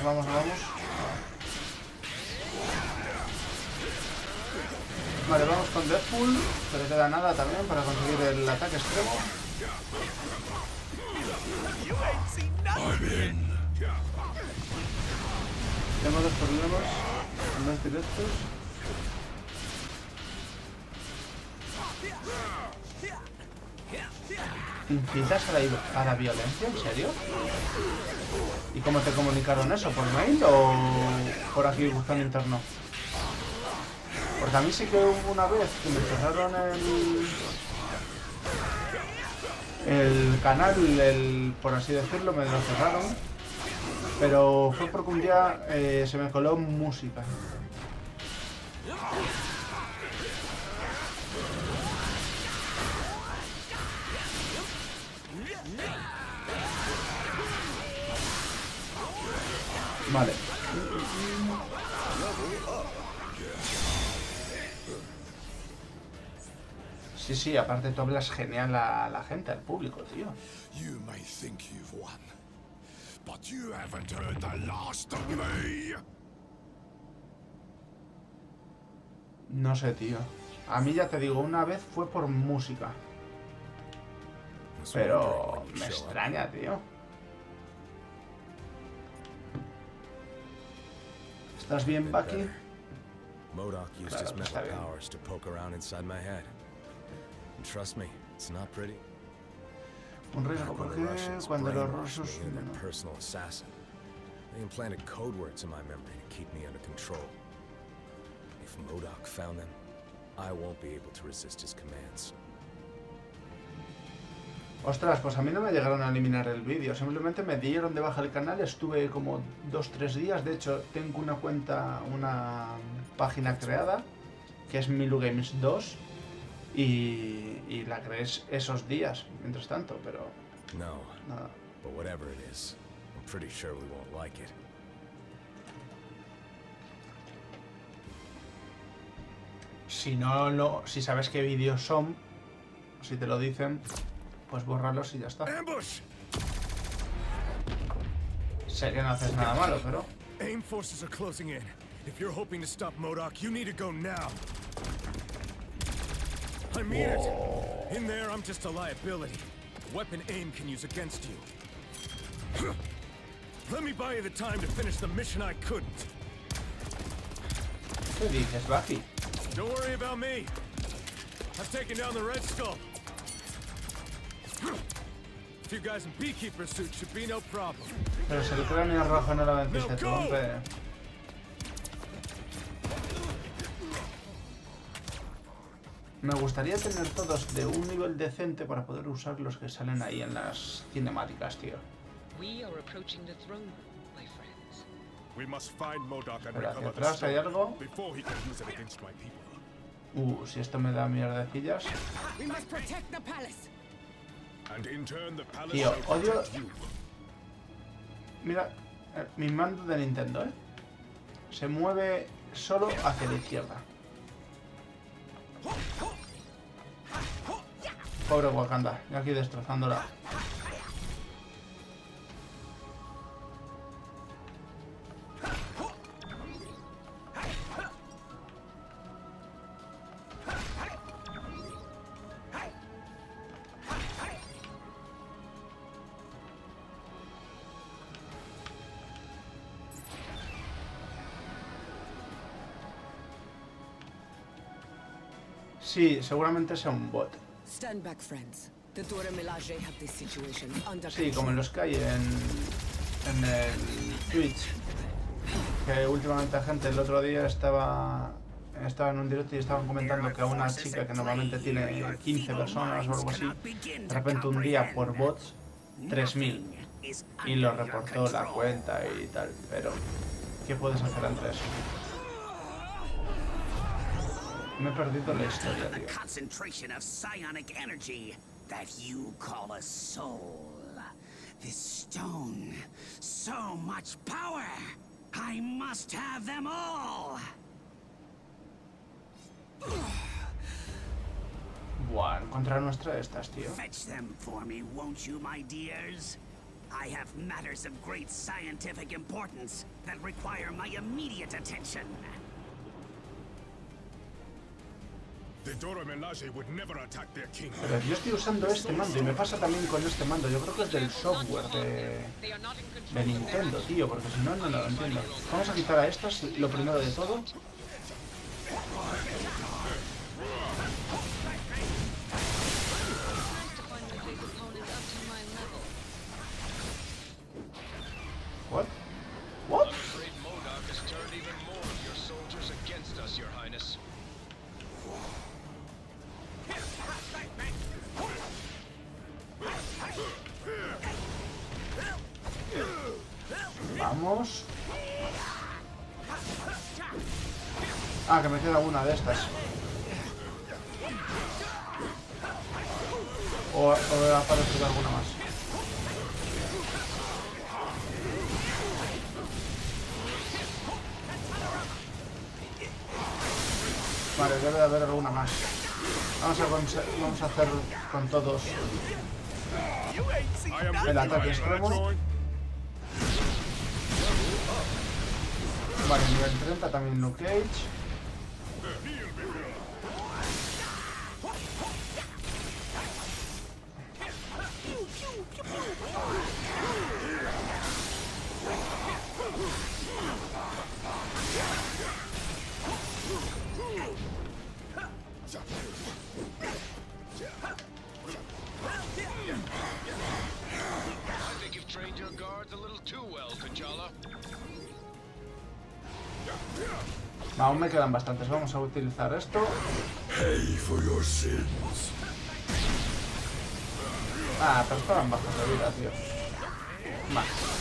Vale, vamos con Deadpool, que le queda nada también para conseguir el ataque extremo. Tenemos dos problemas, más directos. ¿Incitas a la violencia? ¿En serio? ¿Y cómo te comunicaron eso? ¿Por mail o por aquí buzón interno? Porque a mí sí que hubo una vez que me cerraron el canal, por así decirlo, me lo cerraron. Pero fue porque un día se me coló música. Vale. Sí, aparte tú hablas genial a la gente, al público, tío. You may think you've won, But you haven't heard the last of me. No sé, tío. A mí ya te digo, una vez fue por música. Pero me extraña, tío. ¿Estás bien, Bucky? MODOK used his mental powers to poke around inside my head. And trust me, it's not pretty. Un riesgo porque cuando los rusos... Their personal assassin. They implanted code words in my memory to keep me under control. If MODOK found them, I won't be able to resist his commands. Ostras, pues a mí no me llegaron a eliminar el vídeo, simplemente me dieron de baja el canal, estuve como 2-3 días, de hecho tengo una cuenta, una página creada, que es Milugames 2, y la creé esos días, mientras tanto, pero... No, nada. But whatever it is, I'm pretty sure we won't like it. Si sabes qué vídeos son, si te lo dicen, pues bórralos y ya está. Sé que no haces nada malo, pero... AIM forces are closing in. If you're hoping to stop MODOK, you need to go now. I mean it. In there, I'm just a liability. A weapon AIM can use against you. Let me buy you the time to finish the mission I couldn't. ¿Qué dices, Bucky? Don't worry about me. I've taken down the Red Skull. A few guys in beekeeper suits should be no problem. Pero si el cráneo rojo no lo venciste tú, hombre. Me gustaría tener todos de un nivel decente para poder usar los que salen ahí en las cinemáticas, tío. Pero hacia atrás hay algo. Si esto me da mierdecillas. Tío, odio... Mira, mi mando de Nintendo, ¿eh? Se mueve solo hacia la izquierda. Pobre Wakanda, yo aquí destrozándola. Sí, seguramente sea un bot. Sí, como los que hay en el Twitch. Que últimamente gente el otro día estaba en un directo y estaban comentando que a una chica que normalmente tiene 15 personas o algo así, de repente un día por bots 3000 y lo reportó la cuenta y tal, pero ¿qué puedes hacer ante eso? Me he perdido la historia, tío. Concentration of psionic energy that you call a soul. This stone, so much power. I must have them all. Buah, encontrar nuestra de estas, tío. Fetch them for me, won't you, my dears? I have matters of great scientific importance that require my immediate attention. Pero yo estoy usando este mando y me pasa también con este mando. Yo creo que es del software de Nintendo, tío, porque si no, no lo entiendo. Vamos a quitar a estas, lo primero de todo. What? What? Vamos. Ah, que me queda una de estas. O aparece alguna más. Vale, debe de haber alguna más. Vamos a hacer con todos el ataque extremo. Vale, nivel 30 también Luke Cage. Aún me quedan bastantes. Vamos a utilizar esto. Ah, pero estaban bajos de vida, tío. Más.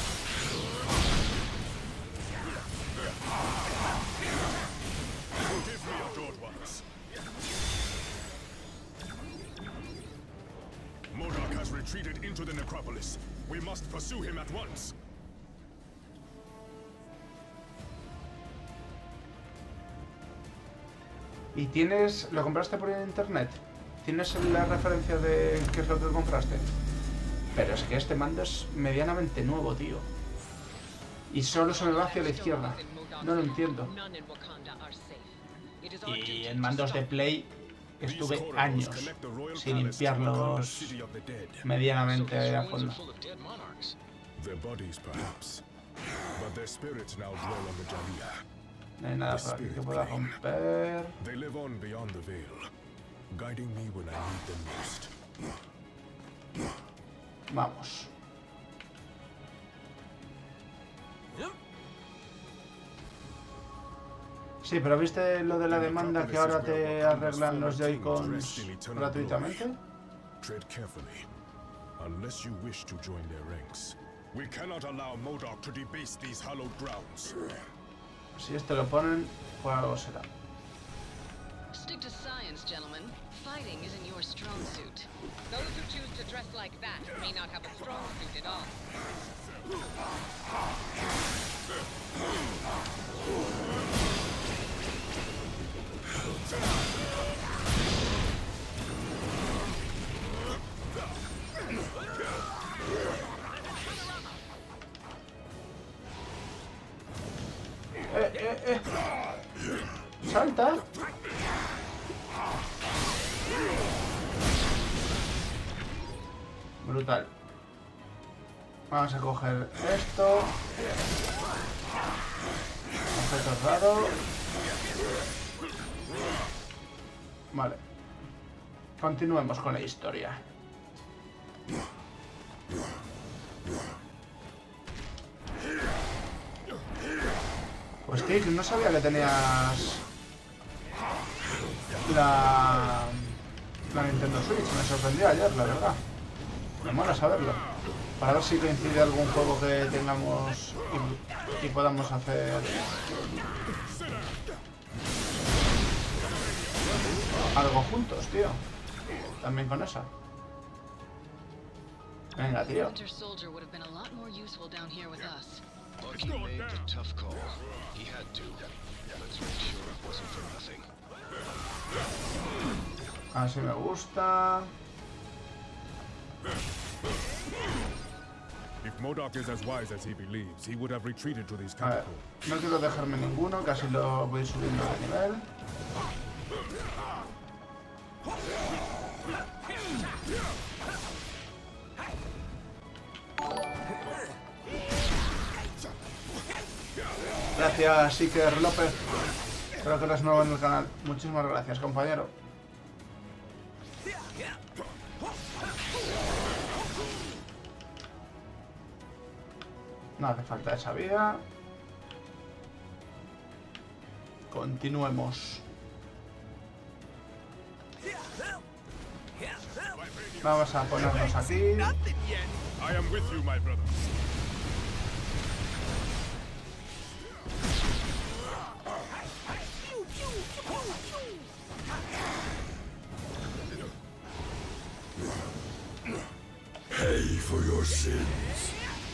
MODOK has retreated into the necropolis. We must pursue him at once. ¿Y tienes... lo compraste por internet? ¿Tienes la referencia de qué es lo que compraste? Pero es que este mando es medianamente nuevo, tío. Y solo se me va hacia la izquierda. No lo entiendo. Y en mandos de Play estuve años sin limpiarlos medianamente a fondo. No hay nada por aquí que pueda romper. Vamos. Sí, pero ¿viste lo de la demanda que ahora te arreglan los Joy-Cons gratuitamente? Tread carefully, unless you wish to join their ranks. We cannot allow MODOK to debase these hallowed grounds. Si esto lo ponen, pues algo será. Stick to science, gentlemen. Fighting isn't your strong suit. Those who choose to dress like that may not have a strong suit at all. ¡Salta! Brutal. Vamos a coger esto. Objetos raros. Vale. Continuemos con la historia. Pues tío, no sabía que tenías la Nintendo Switch. Me sorprendió ayer, la verdad. Me mola saberlo. Para ver si coincide algún juego que tengamos y podamos hacer algo juntos, tío. También con esa. Venga, tío. Bucky made the tough call. He had to. Let's make sure it wasn't for nothing. Así me gusta. If MODOK is as wise as he believes, he would have retreated to these A ver, catacombs. no quiero dejarme ninguno, casi lo voy subiendo de nivel. Gracias, Iker López. Creo que eres nuevo en el canal. Muchísimas gracias, compañero. No hace falta esa vida. Continuemos. Vamos a ponernos aquí. I am with you, my brothers. Pay for your sins.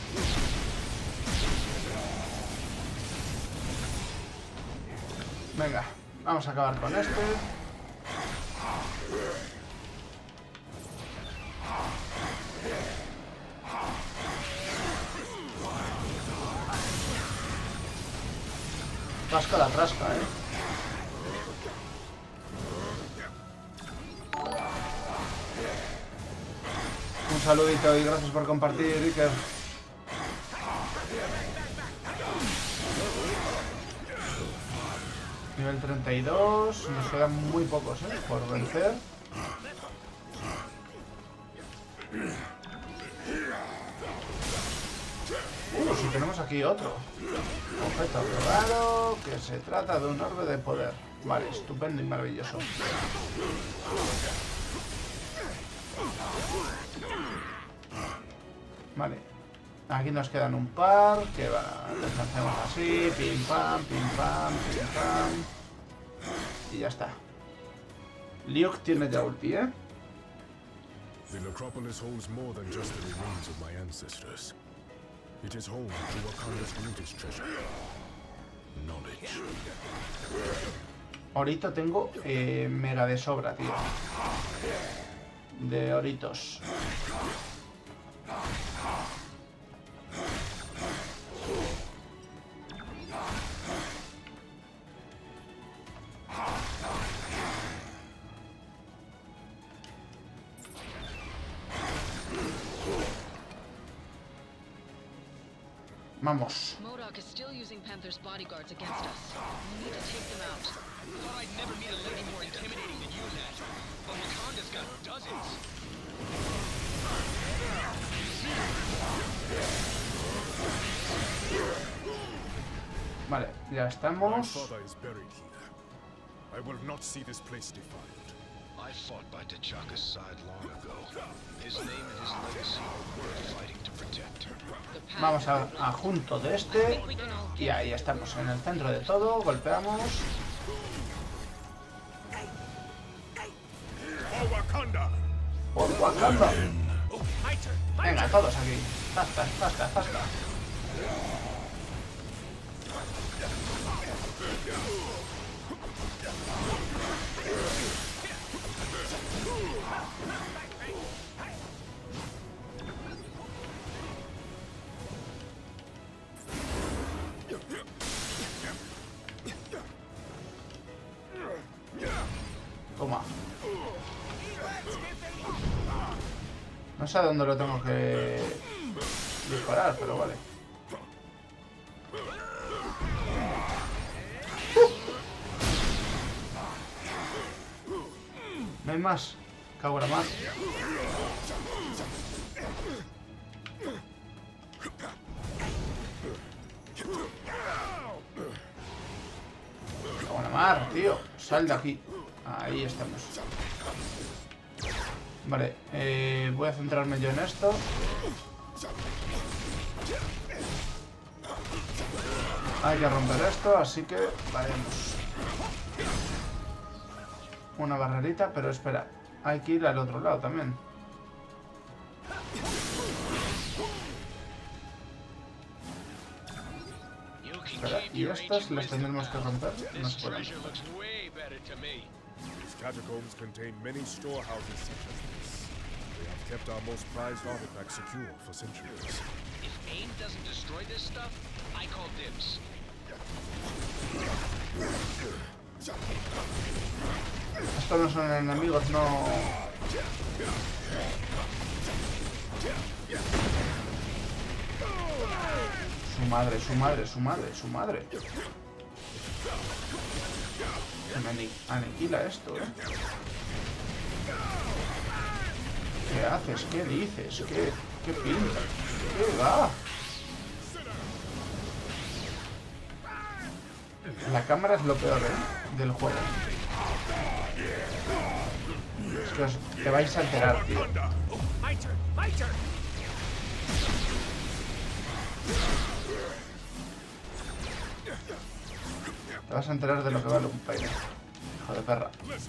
Venga, vamos a acabar con este. Rasca la rasca, Un saludito y gracias por compartir, Iker. Nivel 32, nos quedan muy pocos, por vencer. Si tenemos aquí otro objeto raro, que se trata de un orbe de poder. Vale, estupendo y maravilloso. Vale, aquí nos quedan un par que les hacemos así, pim pam, pim pam, pim pam. Y ya está. Liuk tiene ya ulti, The necropolis holds more than just the remains of my ancestors. It is home to Wakanda's greatest treasure. Knowledge. Orito tengo mega de sobra, tío. De oritos. Vamos. MODOK is still using Panther's bodyguards against us. We need to take them out. Thought I'd never meet a lady more intimidating than you, Nat. But Wakanda's got dozens. Vale, ya estamos. My father is buried here. I will not see this place defiled. I fought by T'Chaka's side long ago. His name and his legacy are worth fighting to protect her. Vamos a junto de este. Y ahí estamos, en el centro de todo. Golpeamos. ¡Por Wakanda! Venga, todos aquí. Basta, basta, basta. Toma. No sé a dónde lo tengo que disparar, pero vale. No hay más. Cago en la mar. Cago en la mar, tío. Sal de aquí. Ahí estamos. Vale, voy a centrarme yo en esto. Hay que romper esto, así que vayamos. Una barrerita, pero espera, hay que ir al otro lado también. Espera, y estas las tendremos que romper. No se pueden. These catacombs contain many storehouses such as this. They have kept our most prized artifacts secure for centuries. If AIM doesn't destroy this stuff, I call dibs. Estos no son enemigos, no. Su madre, su madre, su madre, su madre. Se me aniquila esto, ¿Qué haces? ¿Qué dices? ¿Qué pinta? ¿Qué va? La cámara es lo peor, del juego. Es que te vais a enterar, tío. Te vas a enterar de lo que vale un peine. Hijo de perra.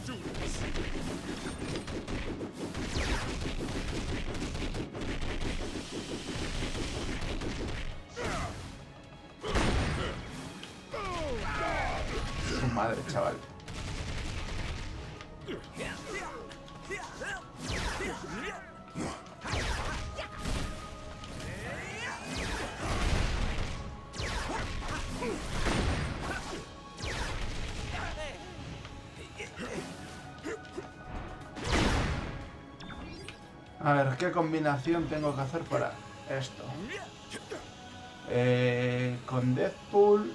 Su madre, chaval. A ver, ¿qué combinación tengo que hacer para esto? Con Deadpool...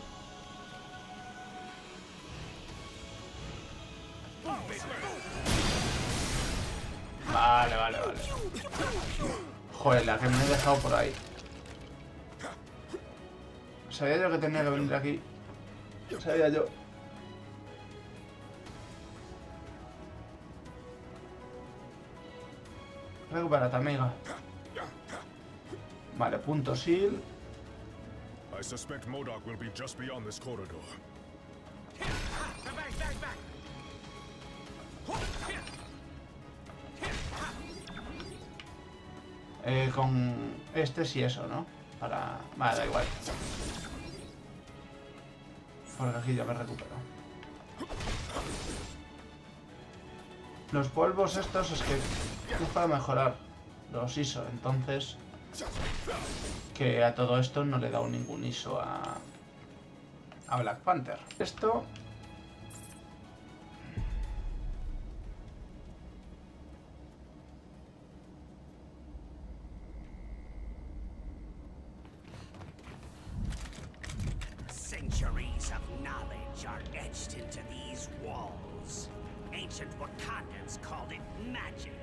Vale. Joder, la que me he dejado por ahí. Sabía yo que tenía que venir aquí. Sabía yo. Recupérate, amiga. Vale, punto seal. I suspect MODOK will be just beyond this corridor. Con este sí eso, ¿no? Para... Vale, da igual. Porque aquí ya me recupero. Los polvos estos es que es para mejorar los ISO, entonces... Que a todo esto no le he dado ningún ISO a Black Panther. Esto... Centuries of knowledge are etched into these walls. Ancient Wakandans called it magic.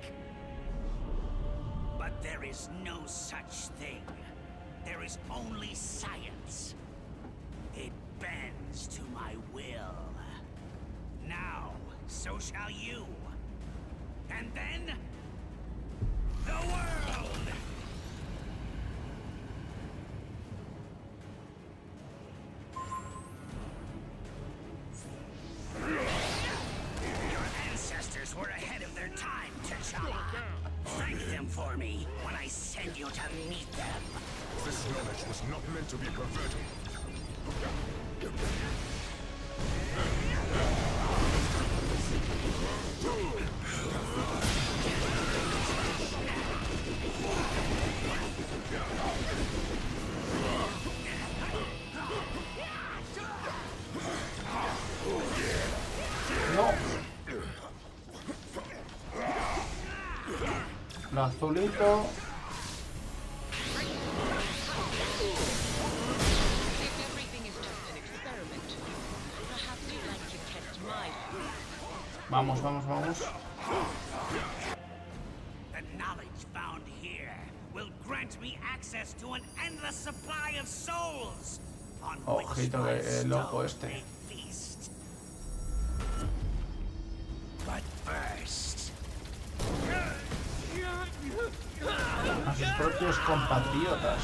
But there is no such thing. There is only science. It bends to my will. Now, so shall you. And then... the world! Your ancestors were ahead of their time, T'Challa. Thank them for me when I send you to meet them. This knowledge was not meant to be perverted. No. Lo azulito. Vamos. The knowledge found here will grant me access to an endless supply of souls. Ojito que loco este. But first... A sus propios compatriotas.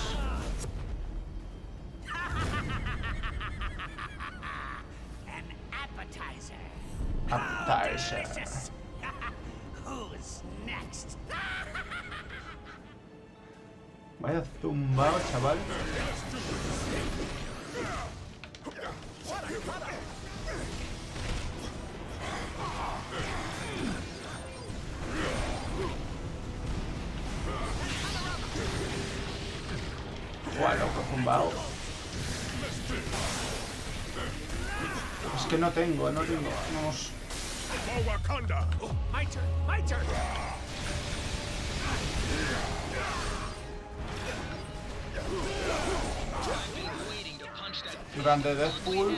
An appetizer. Appetizer. Who's next? Vaya zumbado, chaval. Guau, loco, zumbado. Es que no tengo. Vamos. My turn. Grande Deadpool.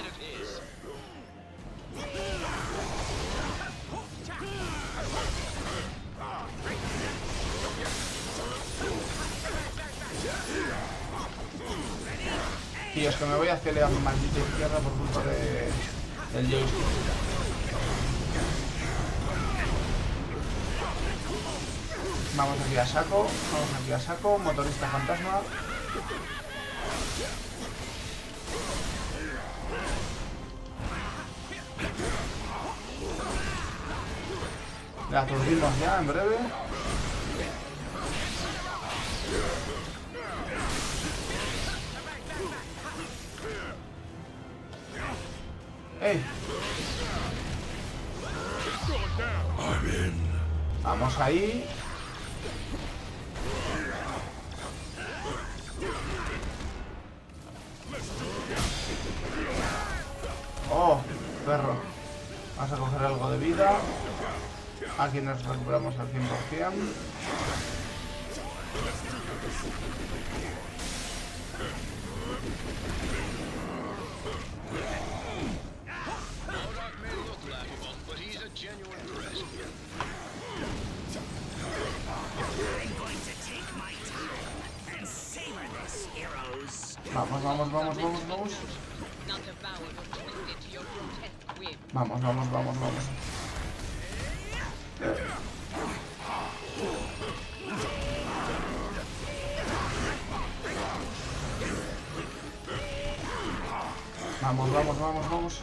Tío, es que me voy hacia la maldita izquierda por culpa del joystick. Vamos aquí a saco, motorista fantasma. La aturdimos ya en breve. ¡Ey! Vamos ahí. Oh, perro. Vamos a coger algo de vida. Aquí nos recuperamos al 100%. Vamos, vamos, vamos, vamos, vamos. Vamos, vamos, vamos, vamos. Vamos, vamos, vamos, vamos.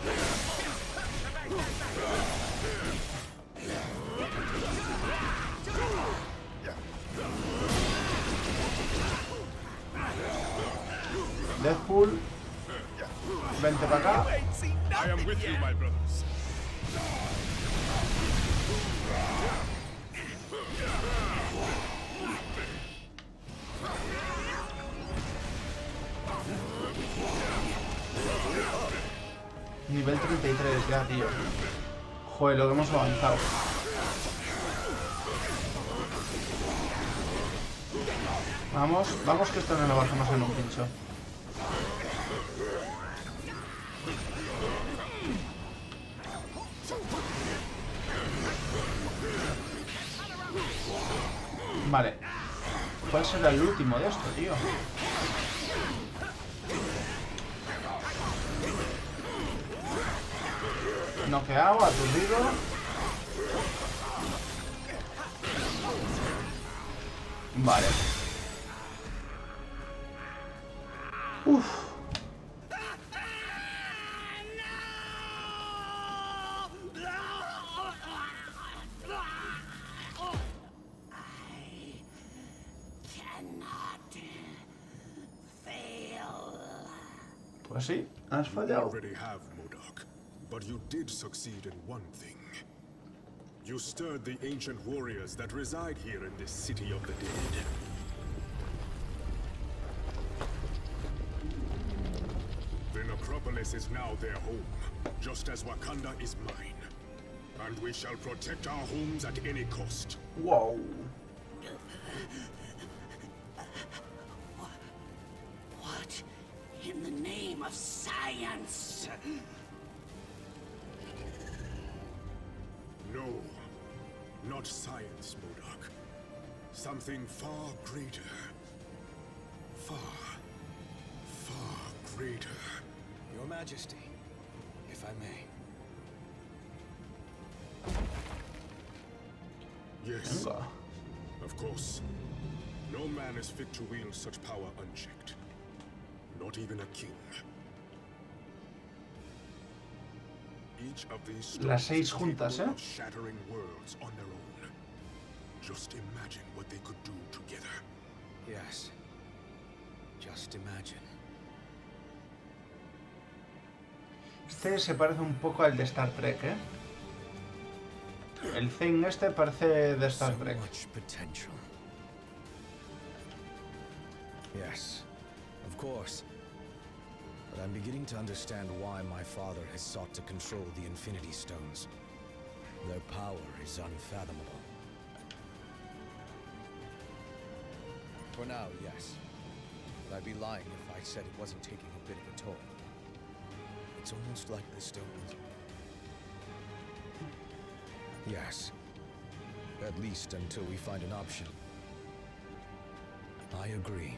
Deadpool, vente para acá. I am with you, my brothers. Nivel 33 ya, tío. Joder, lo que hemos avanzado. Vamos, vamos que esto no lo bajamos en un pincho. Vale. ¿Cuál será el último de esto, tío? Noqueado, aturdido. Vale. Uf. Pues sí, has fallado. Already have, MODOK, but you did succeed in one thing. You stirred the ancient warriors that reside here in this city of the dead. The Necropolis is now their home, just as Wakanda is mine. And we shall protect our homes at any cost. Whoa. What in the name of science? No, not science, MODOK. Something far greater. Far greater. Your Majesty, if I may. Yes, of course. No man is fit to wield such power unchecked. Not even a king. Each of these Las 6 juntas, ¿eh? shattering worlds on their own. Just imagine what they could do together. Yes. Just imagine. Este se parece un poco al de Star Trek, ¿eh? El thing este parece de Star Trek. Yes, of course. But I'm beginning to understand why my father has sought to control the Infinity Stones. Their power is unfathomable. For now, yes. But I'd be lying if I said it wasn't taking a bit of a toll. It's almost like the stones. Yes. At least until we find an option. I agree.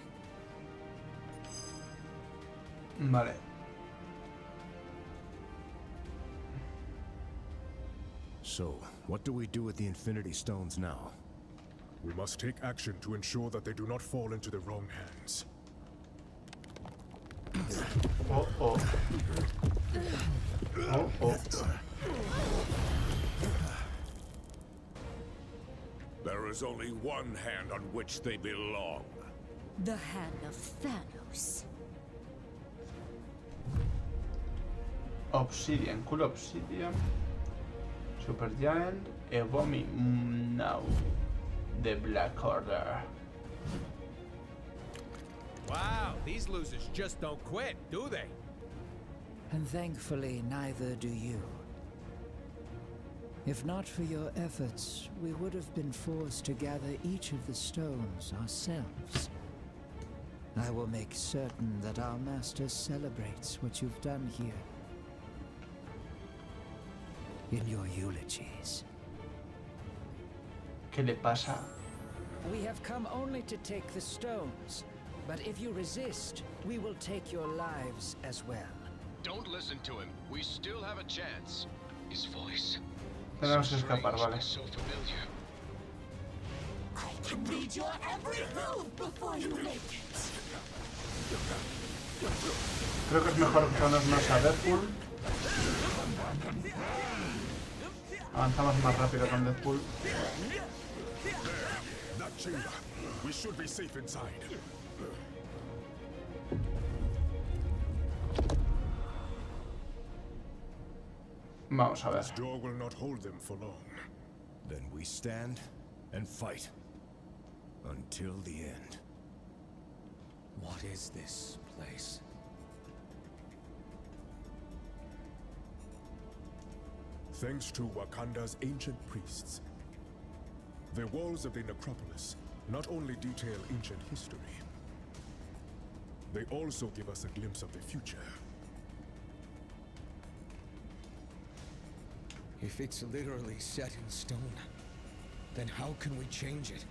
Vale. So, what do we do with the Infinity Stones now? We must take action to ensure that they do not fall into the wrong hands. Oh, oh. Oh, oh. There is only one hand on which they belong. The hand of Thanos. Obsidian, cool obsidian. Supergiant, Ebomi, now. The Black Order. Wow, these losers just don't quit, do they? And thankfully, neither do you. If not for your efforts, we would have been forced to gather each of the stones ourselves. I will make certain that our master celebrates what you've done here. In your eulogies. ¿Qué le pasa? We have come only to take the stones, but if you resist, we will take your lives as well. Don't listen to him. We still have a chance. His voice. Tenemos que escapar, vale. So familiar. I can read your every move before you make it. Creo que es mejor ponernos a Deadpool. Avanzamos más rápido con Deadpool. That chamber. We should be safe inside. Vamos a ver. This door will not hold them for long. Then we stand and fight until the end. What is this place? Thanks to Wakanda's ancient priests, the walls of the necropolis not only detail ancient history, they also give us a glimpse of the future. If it's literally set in stone, then how can we change it?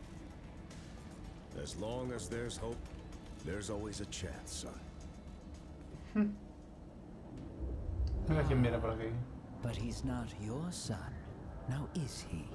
As long as there's hope, there's always a chance, son. Mira quién viene por aquí. But he's not your son, now is he?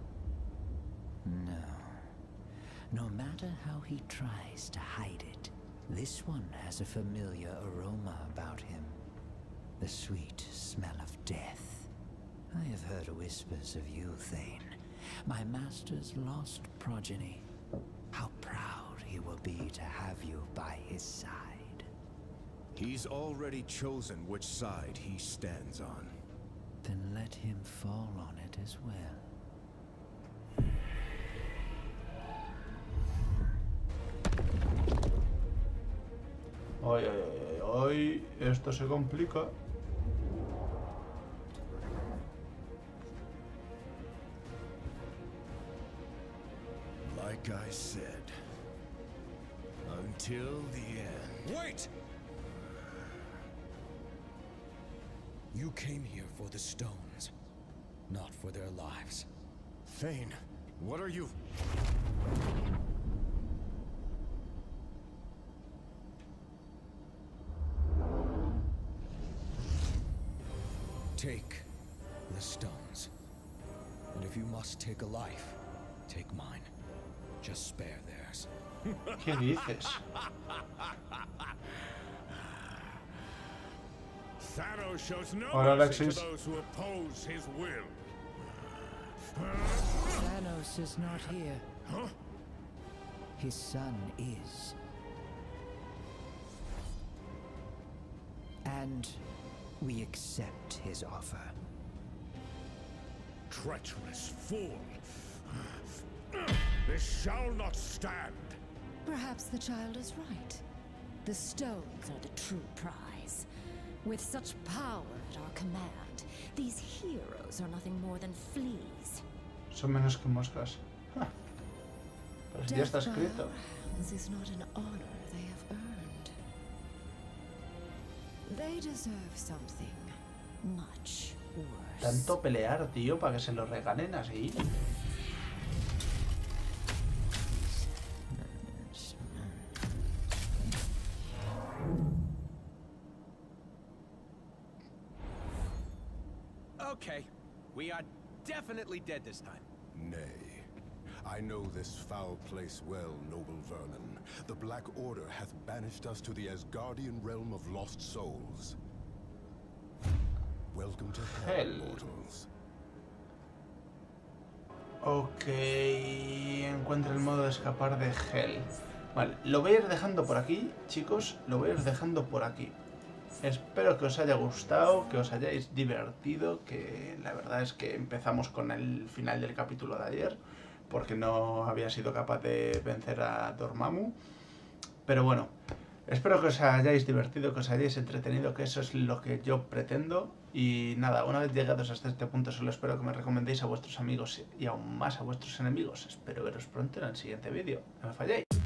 No. No matter how he tries to hide it, this one has a familiar aroma about him. The sweet smell of death. I have heard whispers of you, Thane. My master's lost progeny. How proud he will be to have you by his side. He's already chosen which side he stands on. Then let him fall on it as well. Ay, ay, ay, ay, esto se complica. Like I said, until the end. Wait! You came here for the stones, not for their lives. Thane, what are you? Take the stones. And if you must take a life, take mine. Just spare theirs. ¿Qué dices? Thanos shows no Hola, mercy Alexis. to those who oppose his will. Thanos is not here. Huh? His son is. And we accept his offer. Treacherous fool. This shall not stand. Perhaps the child is right. The stones are the true prize. With such power at our command, these heroes are nothing more than fleas. Son menos que moscas. Ja. Pero si ya está escrito. This is not an honor they have earned. They deserve something much worse. Tanto pelear, tío, para que se lo regalen así. Okay, we are definitely dead this time. Nay. I know this foul place well, noble Vernon. The Black Order hath banished us to the Asgardian realm of lost souls. Welcome to hell, mortals. Ok, encuentra el modo de escapar de Hell. Vale, lo voy a ir dejando por aquí, chicos, lo voy a ir dejando por aquí. Espero que os haya gustado, que os hayáis divertido, que la verdad es que empezamos con el final del capítulo de ayer, porque no había sido capaz de vencer a Dormammu. Pero bueno, Espero que os hayáis divertido, que os hayáis entretenido, que eso es lo que yo pretendo. Y nada, una vez llegados hasta este punto, solo espero que me recomendéis a vuestros amigos y aún más a vuestros enemigos. Espero veros pronto en el siguiente vídeo. No me falléis.